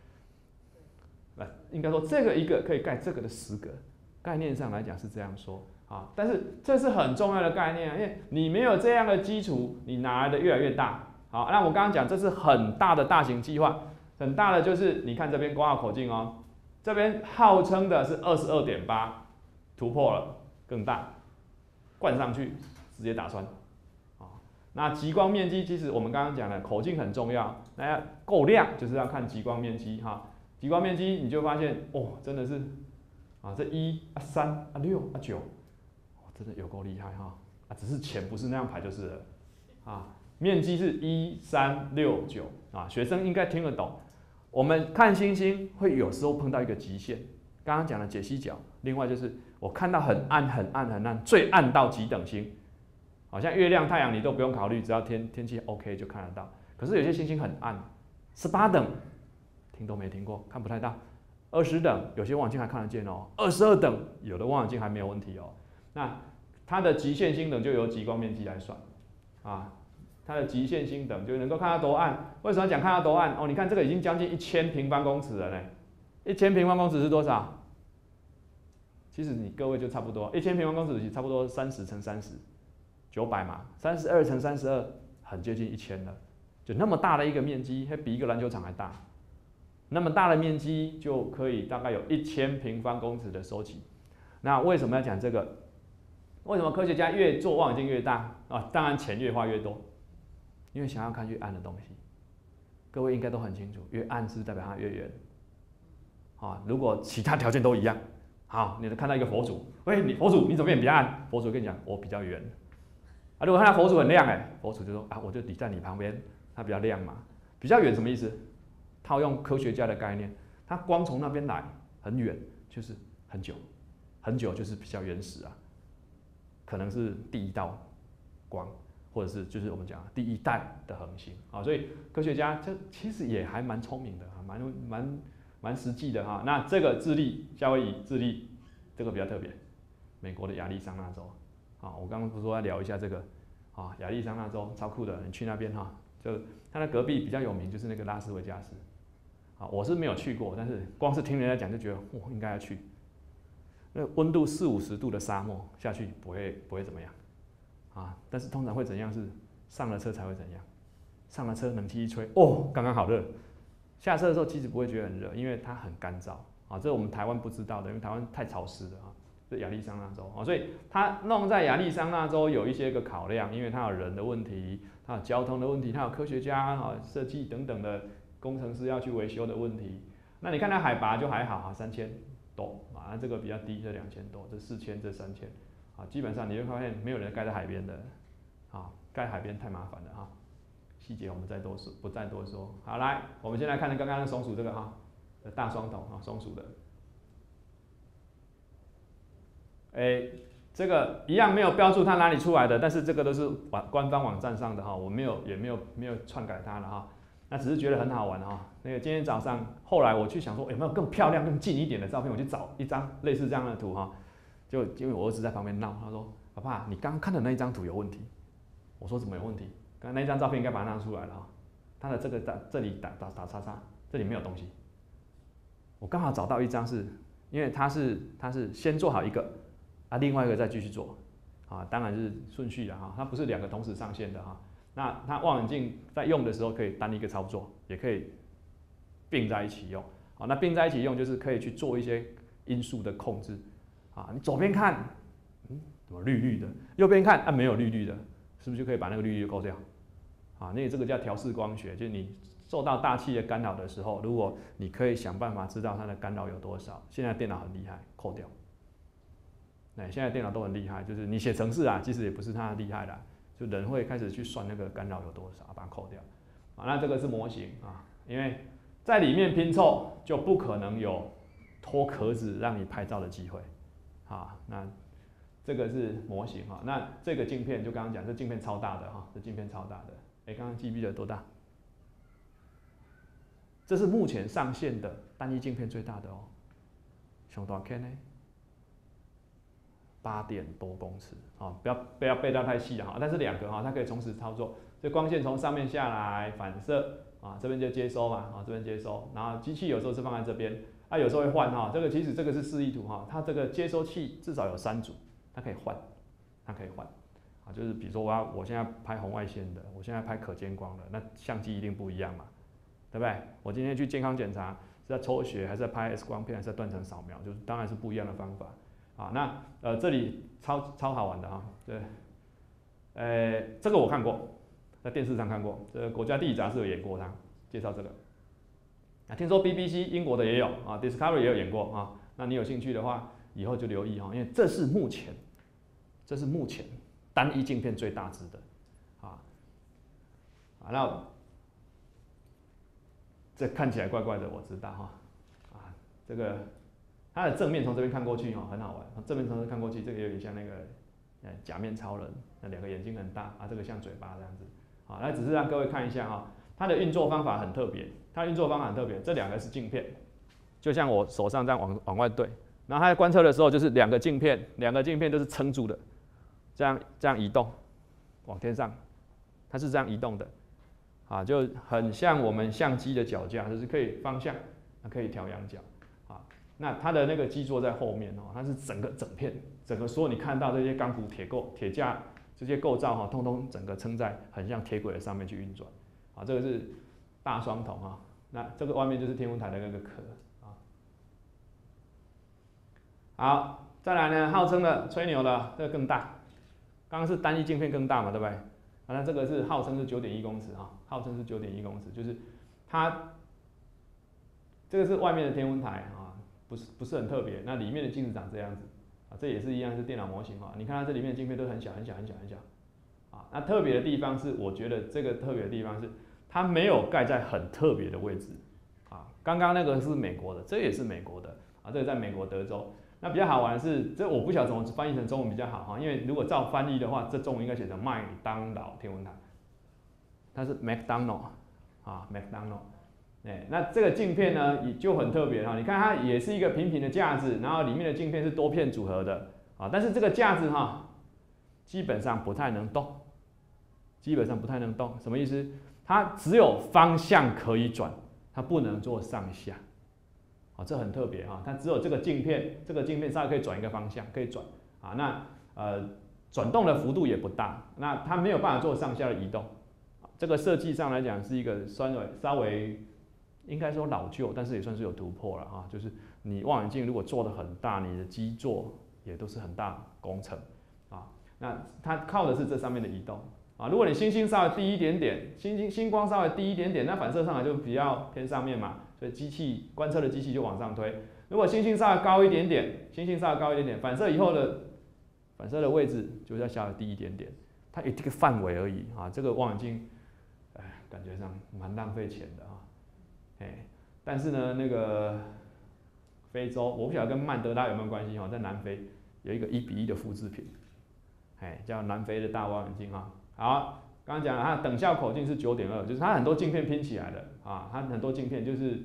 应该说这个一个可以盖这个的10个，概念上来讲是这样说啊，但是这是很重要的概念啊，因为你没有这样的基础，你拿来的越来越大。好，那我刚刚讲这是很大的大型计划，很大的就是你看这边光号口径哦，这边号称的是22.8，突破了更大，灌上去直接打穿啊。那极光面积其实我们刚刚讲的口径很重要，那要够亮就是要看极光面积哈。极光面积你就发现哦，真的是啊，这1、3、6、9，真的有够厉害哈！啊，只是钱不是那样排就是了啊。面积是1、3、6、9啊，学生应该听得懂。我们看星星会有时候碰到一个极限，刚刚讲的解析角，另外就是我看到很暗，最暗到极等星，好像月亮、太阳你都不用考虑，只要天气 OK 就看得到。可是有些星星很暗，18等。听都没听过，看不太到。20等有些望远镜还看得见哦，22等有的望远镜还没有问题哦。那它的极限星等就由极光面积来算啊，它的极限星等就能够看到多暗。为什么讲看到多暗？哦，你看这个已经将近1000平方公尺了呢。1000平方公尺是多少？其实你各位就差不多，1000平方公尺差不多30乘30，900嘛，32乘32很接近1000了。 就那么大的一个面积，还比一个篮球场还大。那么大的面积就可以大概有1000平方公尺的收集。那为什么要讲这个？为什么科学家越做望远镜越大啊？当然钱越花越多，因为想要看越暗的东西。各位应该都很清楚，越暗是代表它越远。啊，如果其他条件都一样，好，你看到一个佛祖，喂，你佛祖你怎么变比较暗？佛祖跟你讲，我比较远。啊，如果看到佛祖很亮，佛祖就说啊，我就在你旁边，它比较亮嘛。比较远什么意思？套用科学家的概念，它光从那边来很远，就是很久，很久就是比较原始啊，可能是第一道光，或者是就是我们讲第一代的恒星啊，所以科学家这其实也还蛮聪明的啊，蛮实际的哈。那这个智利，夏威夷智利，这个比较特别，美国的亚利桑那州啊，我刚刚不是说要聊一下这个啊，亚利桑那州超酷的，你去那边哈，就它的隔壁比较有名就是那个拉斯维加斯。啊，我是没有去过，但是光是听人家讲就觉得，哇，应该要去。那温度40-50度的沙漠下去不会怎么样，啊，但是通常会怎样是上了车才会怎样，上了车冷气一吹，哦，刚刚好热。下车的时候其实不会觉得很热，因为它很干燥啊，这是我们台湾不知道的，因为台湾太潮湿了啊。这亚利桑那州啊，所以它弄在亚利桑那州有一些个考量，因为它有人的问题，它有交通的问题，它有科学家啊设计等等的。工程师要去维修的问题，那你看它海拔就还好啊，3000多啊，这个比较低，这2000多，这4000，这3000啊，基本上你会发现没有人盖在海边的，啊，盖海边太麻烦了哈，细节我们不再多说。好，来，我们先来看刚刚的松鼠这个哈，大双头啊，松鼠的，这个一样没有标注它哪里出来的，但是这个都是官方网站上的哈，我也没有篡改它了哈。那只是觉得很好玩哈。那个今天早上，后来我去想说，有没有更漂亮、更近一点的照片？我去找一张类似这样的图哈。就因为我儿子在旁边闹，他说：“爸爸，你刚刚看的那一张图有问题。”我说：“怎么有问题？刚刚那一张照片应该把它拿出来了哈。它的这里打叉叉，这里没有东西。我刚好找到一张是，因为它是先做好一个啊，另外一个再继续做啊，当然是顺序的哈，它不是2个同时上线的哈。”那它望远镜在用的时候可以单一个操作，也可以并在一起用。好，那并在一起用就是可以去做一些因素的控制。啊，你左边看，怎么绿绿的？右边看，没有绿绿的，是不是就可以把那个绿绿勾掉？啊，那这个叫调试光学，就是你受到大气的干扰的时候，如果你可以想办法知道它的干扰有多少。现在电脑很厉害，扣掉。现在电脑都很厉害，就是你写程式啊，其实也不是它厉害啦。就人会开始去算那个干扰有多少，把它扣掉。啊，那这个是模型啊，因为在里面拼凑就不可能有脱壳子让你拍照的机会。啊，那这个是模型哈。那这个镜片就刚刚讲，这镜片超大的哈，这镜片超大的。刚刚 GB 的多大？这是目前上线的单一镜片最大的哦。上大片呢？8点多公尺啊，不要背到太细了哈。但是2个哈，它可以同时操作。这光线从上面下来反射啊，这边就接收嘛啊，这边接收，然后机器有时候是放在这边啊，有时候会换哈。其实这个是示意图哈，它这个接收器至少有3组，它可以换啊，就是比如说我现在拍红外线的，我现在拍可见光的，那相机一定不一样嘛，对不对？我今天去健康检查是在抽血还是在拍 X 光片还是在断层扫描，就是当然是不一样的方法。啊，那这里超好玩的哈，对，这个我看过，在电视上看过，这个国家地理杂志有演过它，介绍这个。啊，听说 BBC 英国的也有啊 ，Discovery 也有演过啊。那你有兴趣的话，以后就留意哈，因为这是目前单一镜片最大只的，啊，那这看起来怪怪的，我知道哈，啊，这个。它的正面从这边看过去很好玩。正面从这边看过去，这个有点像那个假面超人，那2个眼睛很大啊，这个像嘴巴这样子。好，那只是让各位看一下哈，它的运作方法很特别。这2个是镜片，就像我手上这样往外对，然后它在观测的时候就是2个镜片都是撑住的，这样移动往天上，它是这样移动的，啊，就很像我们相机的脚架，就是可以方向，可以调仰角。那它的那个基座在后面它是整片所有你看到这些钢骨铁架这些构造通通整个撑在很像铁轨的上面去运转啊，这个是大双筒啊，那这个外面就是天文台的那个壳啊。好，再来呢，号称的吹牛的这个更大，刚刚是单一镜片更大嘛，对不对？那这个是号称是9.1公尺啊，号称是9.1公尺，就是它这个是外面的天文台啊，不是很特别。那里面的镜子长这样子啊，这也是一样是电脑模型啊。你看它这里面的镜片都很小很小很小很小啊。那特别的地方是，我觉得这个特别的地方是，它没有盖在很特别的位置啊。刚刚那个是美国的，这也是美国的啊，这个在美国德州。那比较好玩的是，这我不晓得怎么翻译成中文比较好哈，因为如果照翻译的话，这中文应该写成麦当劳天文台，它是 McDonald 啊 McDonald。那这个镜片呢，也就很特别哈。你看它也是一个平平的架子，然后里面的镜片是多片组合的啊。但是这个架子哈，基本上不太能动，基本上不太能动。什么意思？它只有方向可以转，它不能做上下。啊，这很特别哈。它只有这个镜片，稍微可以转一个方向，可以转啊。那转动的幅度也不大，那它没有办法做上下的移动。这个设计上来讲是一个稍微应该说老旧，但是也算是有突破了啊。就是你望远镜如果做得很大，你的基座也都是很大工程啊。那它靠的是这上面的移动啊。如果你星星稍微低一点点，星光稍微低一点点，那反射上来就比较偏上面嘛，所以观测的机器就往上推。如果星星稍微高一点点，反射以后的反射的位置就要稍微低一点点，它有这个范围而已啊。这个望远镜，感觉上蛮浪费钱的啊。但是呢，那个非洲，我不晓得跟曼德拉有没有关系哈，在南非有一个1:1的复制品，叫南非的大望远镜啊。好，刚刚讲了，它的等效口径是9.2，就是它很多镜片拼起来的啊，它很多镜片就是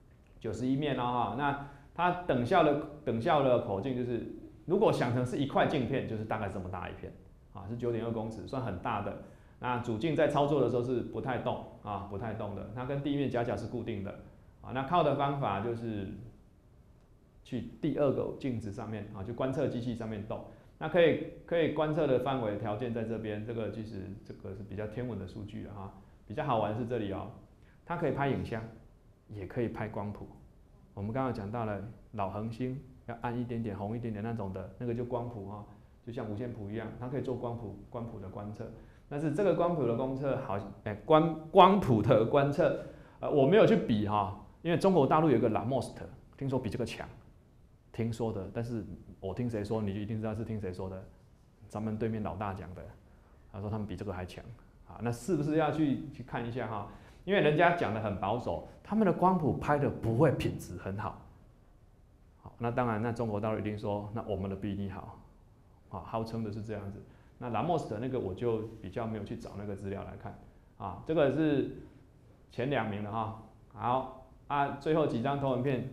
91面哦，那它等效的口径就是，如果想成是一块镜片，就是大概这么大一片啊，是9.2公尺，算很大的。那主镜在操作的时候是不太动的，它跟地面夹角是固定的啊。那靠的方法就是去第二个镜子上面啊，就观测机器上面动。那可以观测的范围条件在这边，这个其实这个是比较天文的数据了哈。比较好玩是这里哦，它可以拍影像，也可以拍光谱。我们刚刚讲到了老恒星要暗一点点、红一点点那种的，那个就光谱哈，就像五线谱一样，它可以做光谱的观测。但是这个光谱的观测光谱的观测，我没有去比哈，因为中国大陆有一个 LAMOST， 听说比这个强，听说的，但是我听谁说，你就一定知道是听谁说的，咱们对面老大讲的，他说他们比这个还强啊，那是不是要去看一下哈？因为人家讲的很保守，他们的光谱拍的不会品质很好，好，那当然，那中国大陆一定说，那我们的比你好，啊，号称的是这样子。那 LAMOST 那个我就比较没有去找那个资料来看啊，这个是前2名的哈。好啊，最后几张投影片，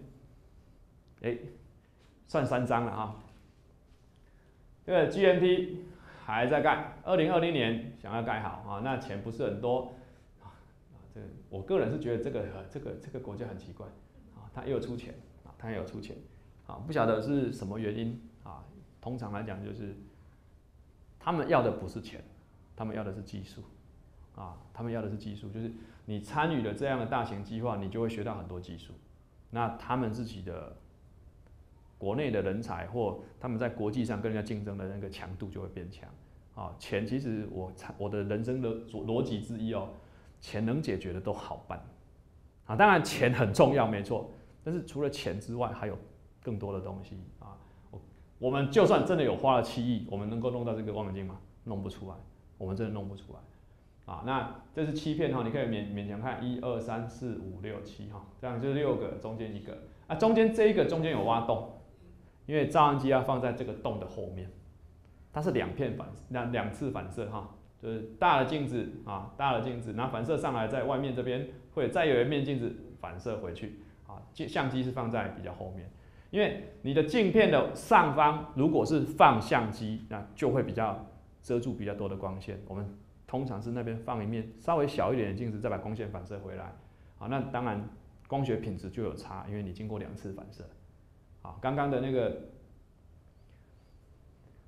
算3张了哈。这个 GMP 还在盖，2020年想要盖好啊，那钱不是很多啊。这个我个人是觉得这个国家很奇怪啊，他也有出钱啊，不晓得是什么原因啊。通常来讲就是。他们要的不是钱，他们要的是技术，啊，就是你参与了这样的大型计划，你就会学到很多技术。那他们自己的国内的人才或他们在国际上跟人家竞争的那个强度就会变强。啊，钱其实我的人生的逻辑之一哦，钱能解决的都好办。啊，当然钱很重要，没错，但是除了钱之外，还有更多的东西啊。我们就算真的有花了7亿，我们能够弄到这个望远镜吗？弄不出来，我们真的弄不出来。啊，那这是7片哈，你可以勉强看1、2、3、4、5、6、7哈，这样就是6个，中间1个。啊，中间这一个中间有挖洞，因为照相机要放在这个洞的后面，它是2次反射哈，就是大的镜子啊，然后反射上来，在外面这边会再有一面镜子反射回去啊，相机是放在比较后面。因为你的镜片的上方如果是放相机，那就会比较遮住比较多的光线。我们通常是那边放一面稍微小一点的镜子，再把光线反射回来。好，那当然光学品质就有差，因为你经过2次反射。好，刚刚的那个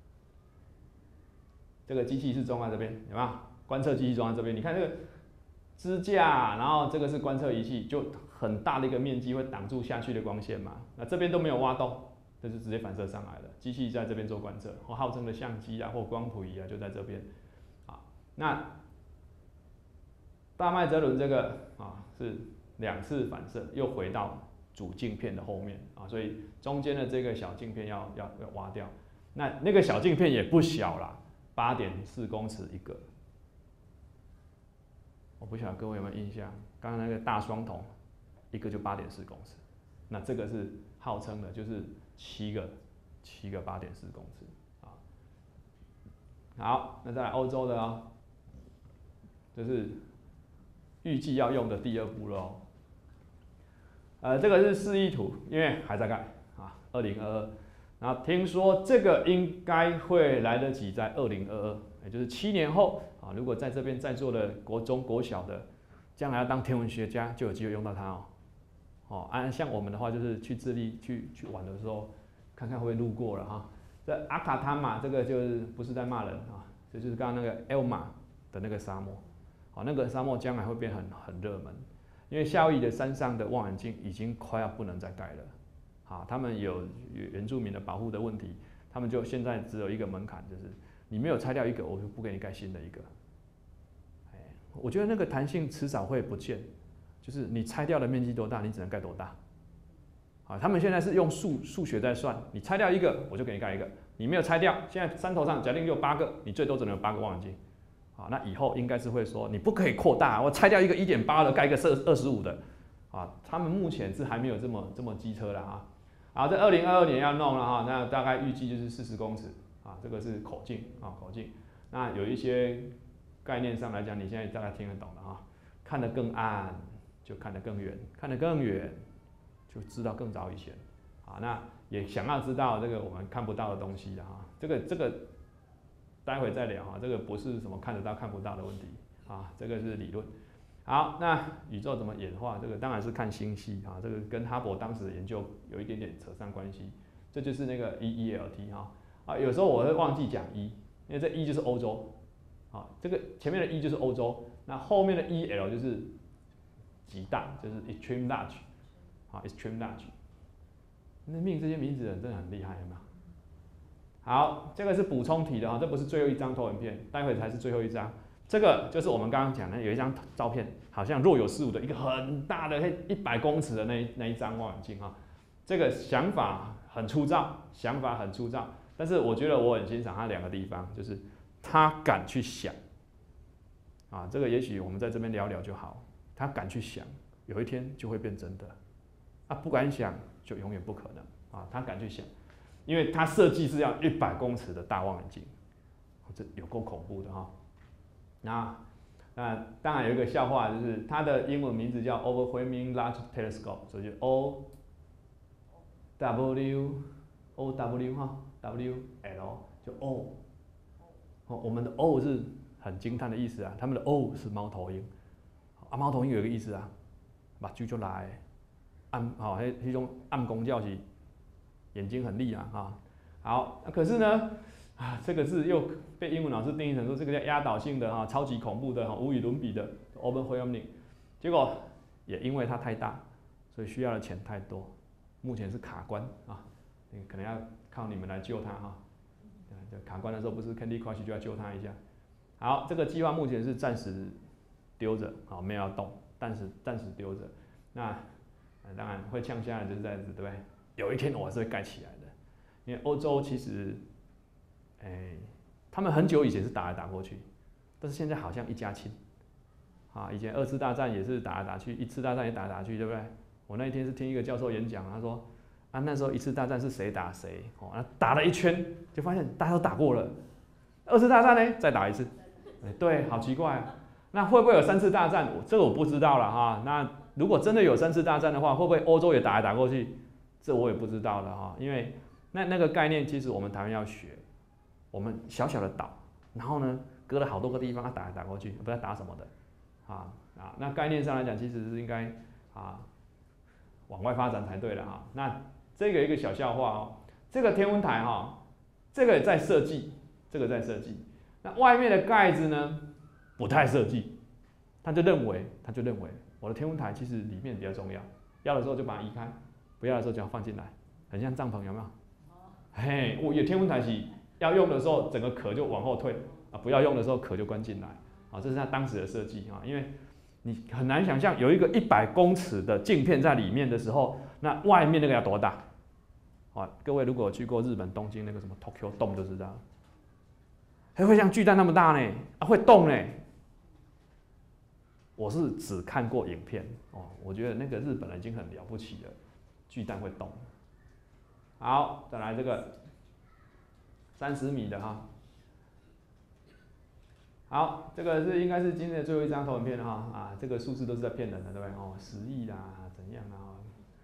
这个机器是装在这边，有没有？观测机器装在这边，你看这个支架，然后这个是观测仪器，就很大的一个面积会挡住下去的光线嘛。那这边都没有挖洞，这就直接反射上来了。机器在这边做观测，或号称的相机啊，或光谱仪啊，就在这边。啊，那大麦哲伦这个啊是2次反射，又回到主镜片的后面啊，所以中间的这个小镜片要挖掉。那个小镜片也不小啦，8.4公尺一个。我不晓得各位有没有印象，刚刚那个大双筒，一个就8.4公尺，那这个是号称的就是7个8.4公尺啊。好，那再来欧洲的哦，就是预计要用的第2步喽。这个是示意图，因为还在盖啊，2022。然后听说这个应该会来得及在2022，也就是7年后啊。如果在这边在座的国中、国小的，将来要当天文学家，就有机会用到它哦。像我们的话，就是去智利去玩的时候，看看会不会路过了哈。这阿卡塔马这个就是不是在骂人啊，这就是刚刚那个 Elma 的那个沙漠，那个沙漠将来会变很热门，因为夏威夷的山上的望远镜已经快要不能再盖了。他们有原住民的保护的问题，他们就现在只有一个门槛，就是你没有拆掉一个，我就不给你盖新的一个。我觉得那个弹性迟早会不见，就是你拆掉的面积多大，你只能盖多大。他们现在是用数学在算，你拆掉一个，我就给你盖一个；你没有拆掉，现在山头上假定有8个，你最多只能有8个望远镜。那以后应该是会说，你不可以扩大，我拆掉一个1.8的，盖一个25的。他们目前是还没有这么机车啦好，这2022年要弄了哈，那大概预计就是40公尺啊，这个是口径啊，口径。那有一些概念上来讲，你现在大概听得懂了哈，看得更暗就看得更远，看得更远就知道更早以前啊。那也想要知道这个我们看不到的东西的哈，这个待会再聊啊，这个不是什么看得到看不到的问题啊，这个是理论。好，那宇宙怎么演化？这个当然是看星系啊，这个跟哈勃当时的研究有一点点扯上关系。这就是那个 EELT 有时候我会忘记讲因为这就是欧洲这个前面的就是欧洲，那后面的 EL 就是极大，就是 extreme large extreme large。那命这些名字的人真的很厉害嘛？好，这个是补充题的这不是最后一张投影片，待会才是最后一张。这个就是我们刚刚讲的，有一张照片，好像若有似无的一个很大的100公尺的那一张望远镜这个想法很粗糙，但是我觉得我很欣赏他2个地方，就是他敢去想这个也许我们在这边聊聊就好，他敢去想，有一天就会变真的不敢想就永远不可能他敢去想，因为他设计是要100公尺的大望远镜，这有够恐怖的那当然有一个笑话，就是它的英文名字叫 Overwhelming Large Telescope， 所以就 O W W L 就 O， 我们的 O 是很惊叹的意思他们的 O 是猫头鹰，猫头鹰有一个意思目睭就来，那种暗光叫是眼睛很利好，可是呢这个字又被英文老师定义成说这个叫压倒性的超级恐怖的无与伦比的 overwhelming， 结果也因为它太大，所以需要的钱太多，目前是卡关可能要靠你们来救它卡关的时候不是 Candy Crush 就要救它一下。好，这个计划目前是暂时丢着没有要动，暂时丢着。那当然会呛下来就是这样子，对不对？有一天我还是会盖起来的，因为欧洲其实。他们很久以前是打来打过去，但是现在好像一家亲以前2次大战也是打来打去，1次大战也打来打去，对不对？我那一天是听一个教授演讲，他说那时候1次大战是谁打谁打了一圈，就发现大家都打过了，2次大战呢再打一次，对，好奇怪那会不会有3次大战？这个我不知道了那如果真的有3次大战的话，会不会欧洲也打来打过去？这我也不知道了因为那个概念其实我们台湾要学。我们小小的岛，然后呢，隔了好多个地方，打来打过去，不知道打什么的，那概念上来讲，其实是应该往外发展才对了那这个一个小笑话这个天文台这个在设计，那外面的盖子呢不太设计， 他就认为我的天文台其实里面比较重要，要的时候就把它移开，不要的时候就要放进来，很像帐篷有没有？嘿，我有天文台是要用的时候整个壳就往后退啊，不要用的时候壳就关进来啊，这是他当时的设计啊，因为你很难想象有一个100公尺的镜片在里面的时候，那外面那个要多大？啊，各位如果有去过日本东京那个什么 Tokyo Dome 就知道，还会像巨蛋那么大呢，啊会动呢。我是只看过影片哦，我觉得那个日本人已经很了不起了，巨蛋会动。好，再来这个30米的哈。好，这个应该是今天的最后一张投影片了哈啊，这个数字都是在骗人的，对不对？哦，10亿啦，怎样啊？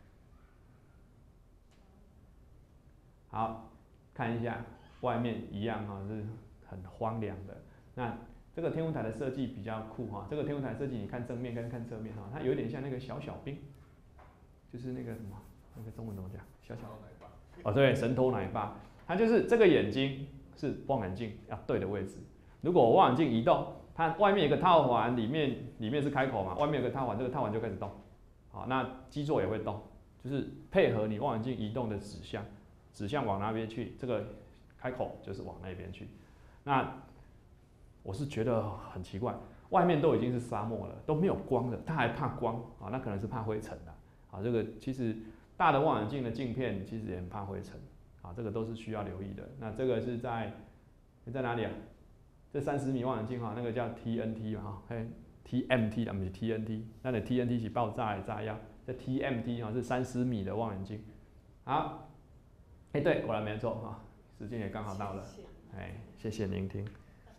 好，看一下外面一样哈，是很荒凉的。那这个天文台的设计比较酷哈，这个天文台设计你看正面跟看侧面哈，它有点像那个小小兵，就是那个什么，那个中文怎么讲？小小奶爸。哦，对，神偷奶爸，它就是这个眼睛是望远镜要对的位置。如果我望远镜移动，它外面有个套环，里面是开口嘛，外面有个套环，这个套环就开始动。好，那基座也会动，就是配合你望远镜移动的指向往那边去，这个开口就是往那边去。那我是觉得很奇怪，外面都已经是沙漠了，都没有光了，它还怕光啊？那可能是怕灰尘的啊。这个其实大的望远镜的镜片其实也很怕灰尘啊，这个都是需要留意的。那这个是在哪里啊？这30米望远镜哈，那个叫 TNT 嘛哈，嘿 TMT 啊不是 TNT， 那的 TNT 是爆炸的炸药，这 TMT 哈是30米的望远镜。好，对，果然没错哈，时间也刚好到了，谢谢聆听。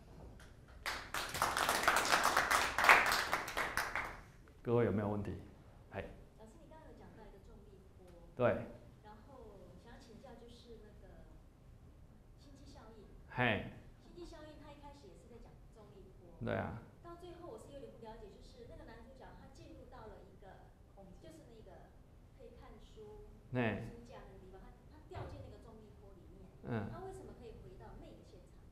各位有没有问题？ 老师，你刚刚有讲到一个重力波， 对。 然后想要请教就是那个星际效应。星际效应它一开始也是在讲重力波。 对啊。 到最后我是有点不了解，就是那个男主角他进入到了一个，就是那个可以看书架那个地方，他掉进那个重力波里面。他为什么可以回到那个现场？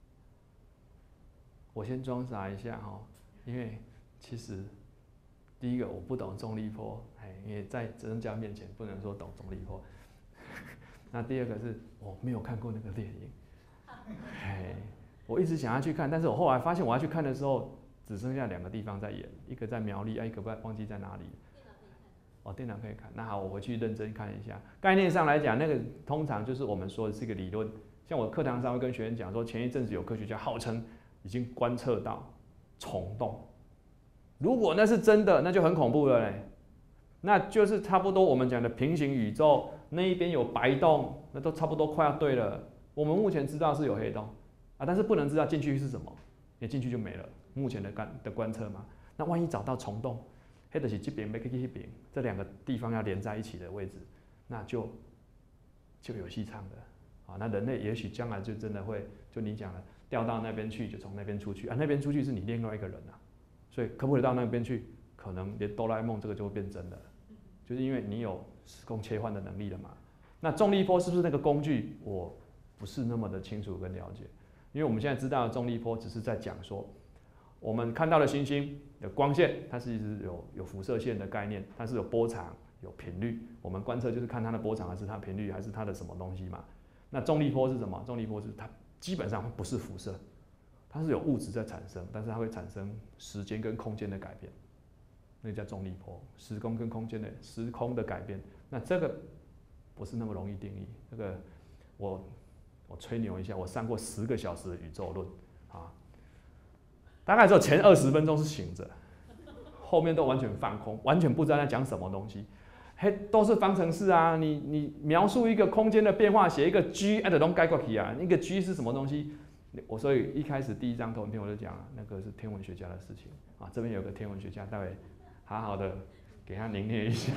我先装傻一下哈，因为其实。第一个我不懂重力波，因为在哲人家面前不能说懂重力波。那第二个是我没有看过那个电影，我一直想要去看，但是我后来发现我要去看的时候，只剩下2个地方在演，一个在苗栗，一个忘记在哪里。电脑可以看。那好，我回去认真看一下。概念上来讲，那个通常就是我们说的是一个理论。像我课堂上会跟学员讲说，前一阵子有科学家号称已经观测到虫洞。如果那是真的，那就很恐怖了嘞。那就是差不多我们讲的平行宇宙，那一边有白洞，那都差不多快要对了。我们目前知道是有黑洞啊，但是不能知道进去是什么，你进去就没了。目前的观测嘛，那万一找到虫洞，黑的是这边，没去那边，这2个地方要连在一起的位置，那就有戏唱的啊。那人类也许将来就真的会，就你讲了，掉到那边去，就从那边出去啊，那边出去是你另外一个人啊。所以可不可以到那边去？可能连哆啦 A 梦这个就会变真的，就是因为你有时空切换的能力了嘛。那重力波是不是那个工具？我不是那么的清楚跟了解，因为我们现在知道的重力波只是在讲说，我们看到的星星的光线，它是一直有辐射线的概念，它是有波长、有频率。我们观测就是看它的波长还是它的频率还是它的什么东西嘛。那重力波是什么？重力波是它基本上不是辐射。它是有物质在产生，但是它会产生时间跟空间的改变，那叫重力波，时空跟空间的时空的改变。那这个不是那么容易定义。这个我吹牛一下，我上过10个小时的宇宙论啊，大概只有前20分钟是醒着，后面都完全放空，完全不知道在讲什么东西。都是方程式啊，你描述一个空间的变化，写一个 G， 都概括起啊，那个 G 是什么东西？所以一开始第1张投影片我就讲了，那个是天文学家的事情啊。这边有个天文学家，待会好好的给他凝练一下。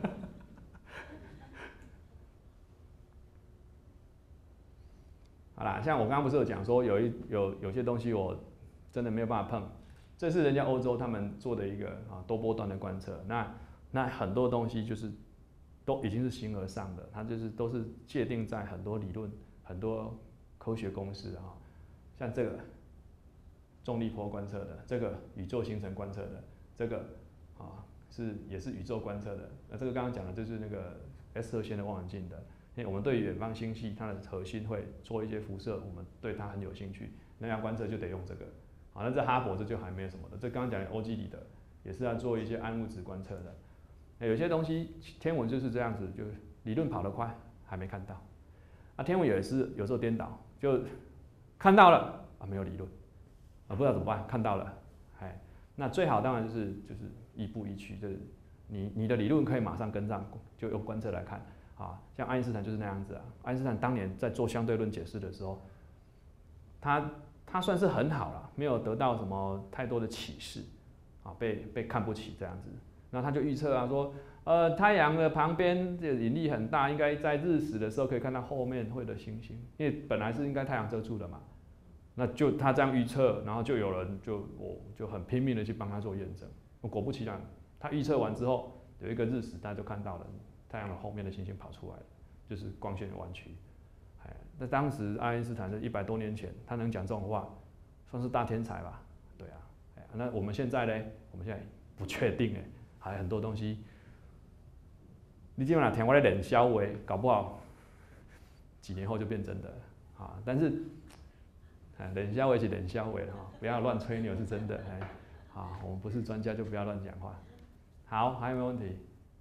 好啦，像我刚刚不是有讲说有些东西我真的没有办法碰，这是人家欧洲他们做的一个多波段的观测。那很多东西就是都已经是形而上的，它就是都是界定在很多理论、很多科学公式啊。像这个， 重力波观测的，这个宇宙星辰观测的，这个也是宇宙观测的。那这个刚刚讲的就是那个 S 射线的望远镜的，因为我们对远方星系它的核心会做一些辐射，我们对它很有兴趣，那要观测就得用这个。那这哈勃这就还没有什么的，这刚刚讲的欧几里得也是要做一些暗物质观测的。有些东西天文就是这样子，就是理论跑得快，还没看到。天文也是有时候颠倒，就看到了没有理论，不知道怎么办，看到了，那最好当然就是亦步亦趋，就是你的理论可以马上跟上，就用观测来看像爱因斯坦就是那样子爱因斯坦当年在做相对论解释的时候，他算是很好了，没有得到什么太多的启示被看不起这样子。然后他就预测说，太阳的旁边这引力很大，应该在日食的时候可以看到后面会的星星，因为本来是应该太阳遮住的嘛。那就他这样预测，然后就有人就很拼命的去帮他做验证。果不其然，他预测完之后，有一个日食，大家就看到了太阳的后面的星星跑出来了，就是光线弯曲。那当时爱因斯坦是100多年前，他能讲这种话，算是大天才吧？对啊。那我们现在呢？我们现在不确定还有很多东西，你基本上听我的冷笑话，搞不好几年后就变真的但是冷笑话是冷笑话不要乱吹牛是真的我们不是专家就不要乱讲话。好，还有没有问题？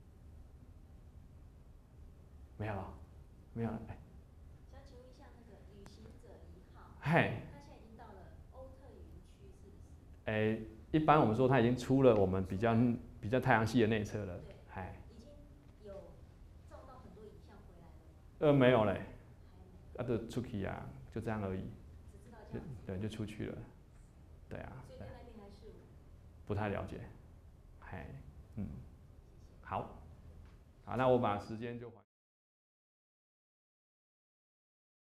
没有了，没有了。 想请问一下那个旅行者1号， 它现在已经到了欧特云区，是不是？ 一般我们说它已经出了我们比较太阳系的内侧了。 已经有照到很多影像回来了吗？ 没有嘞，就出去就这样而已。 只知道这样。 对，就出去了。对啊。 所以对那边还是不太了解。好，那我把时间就还。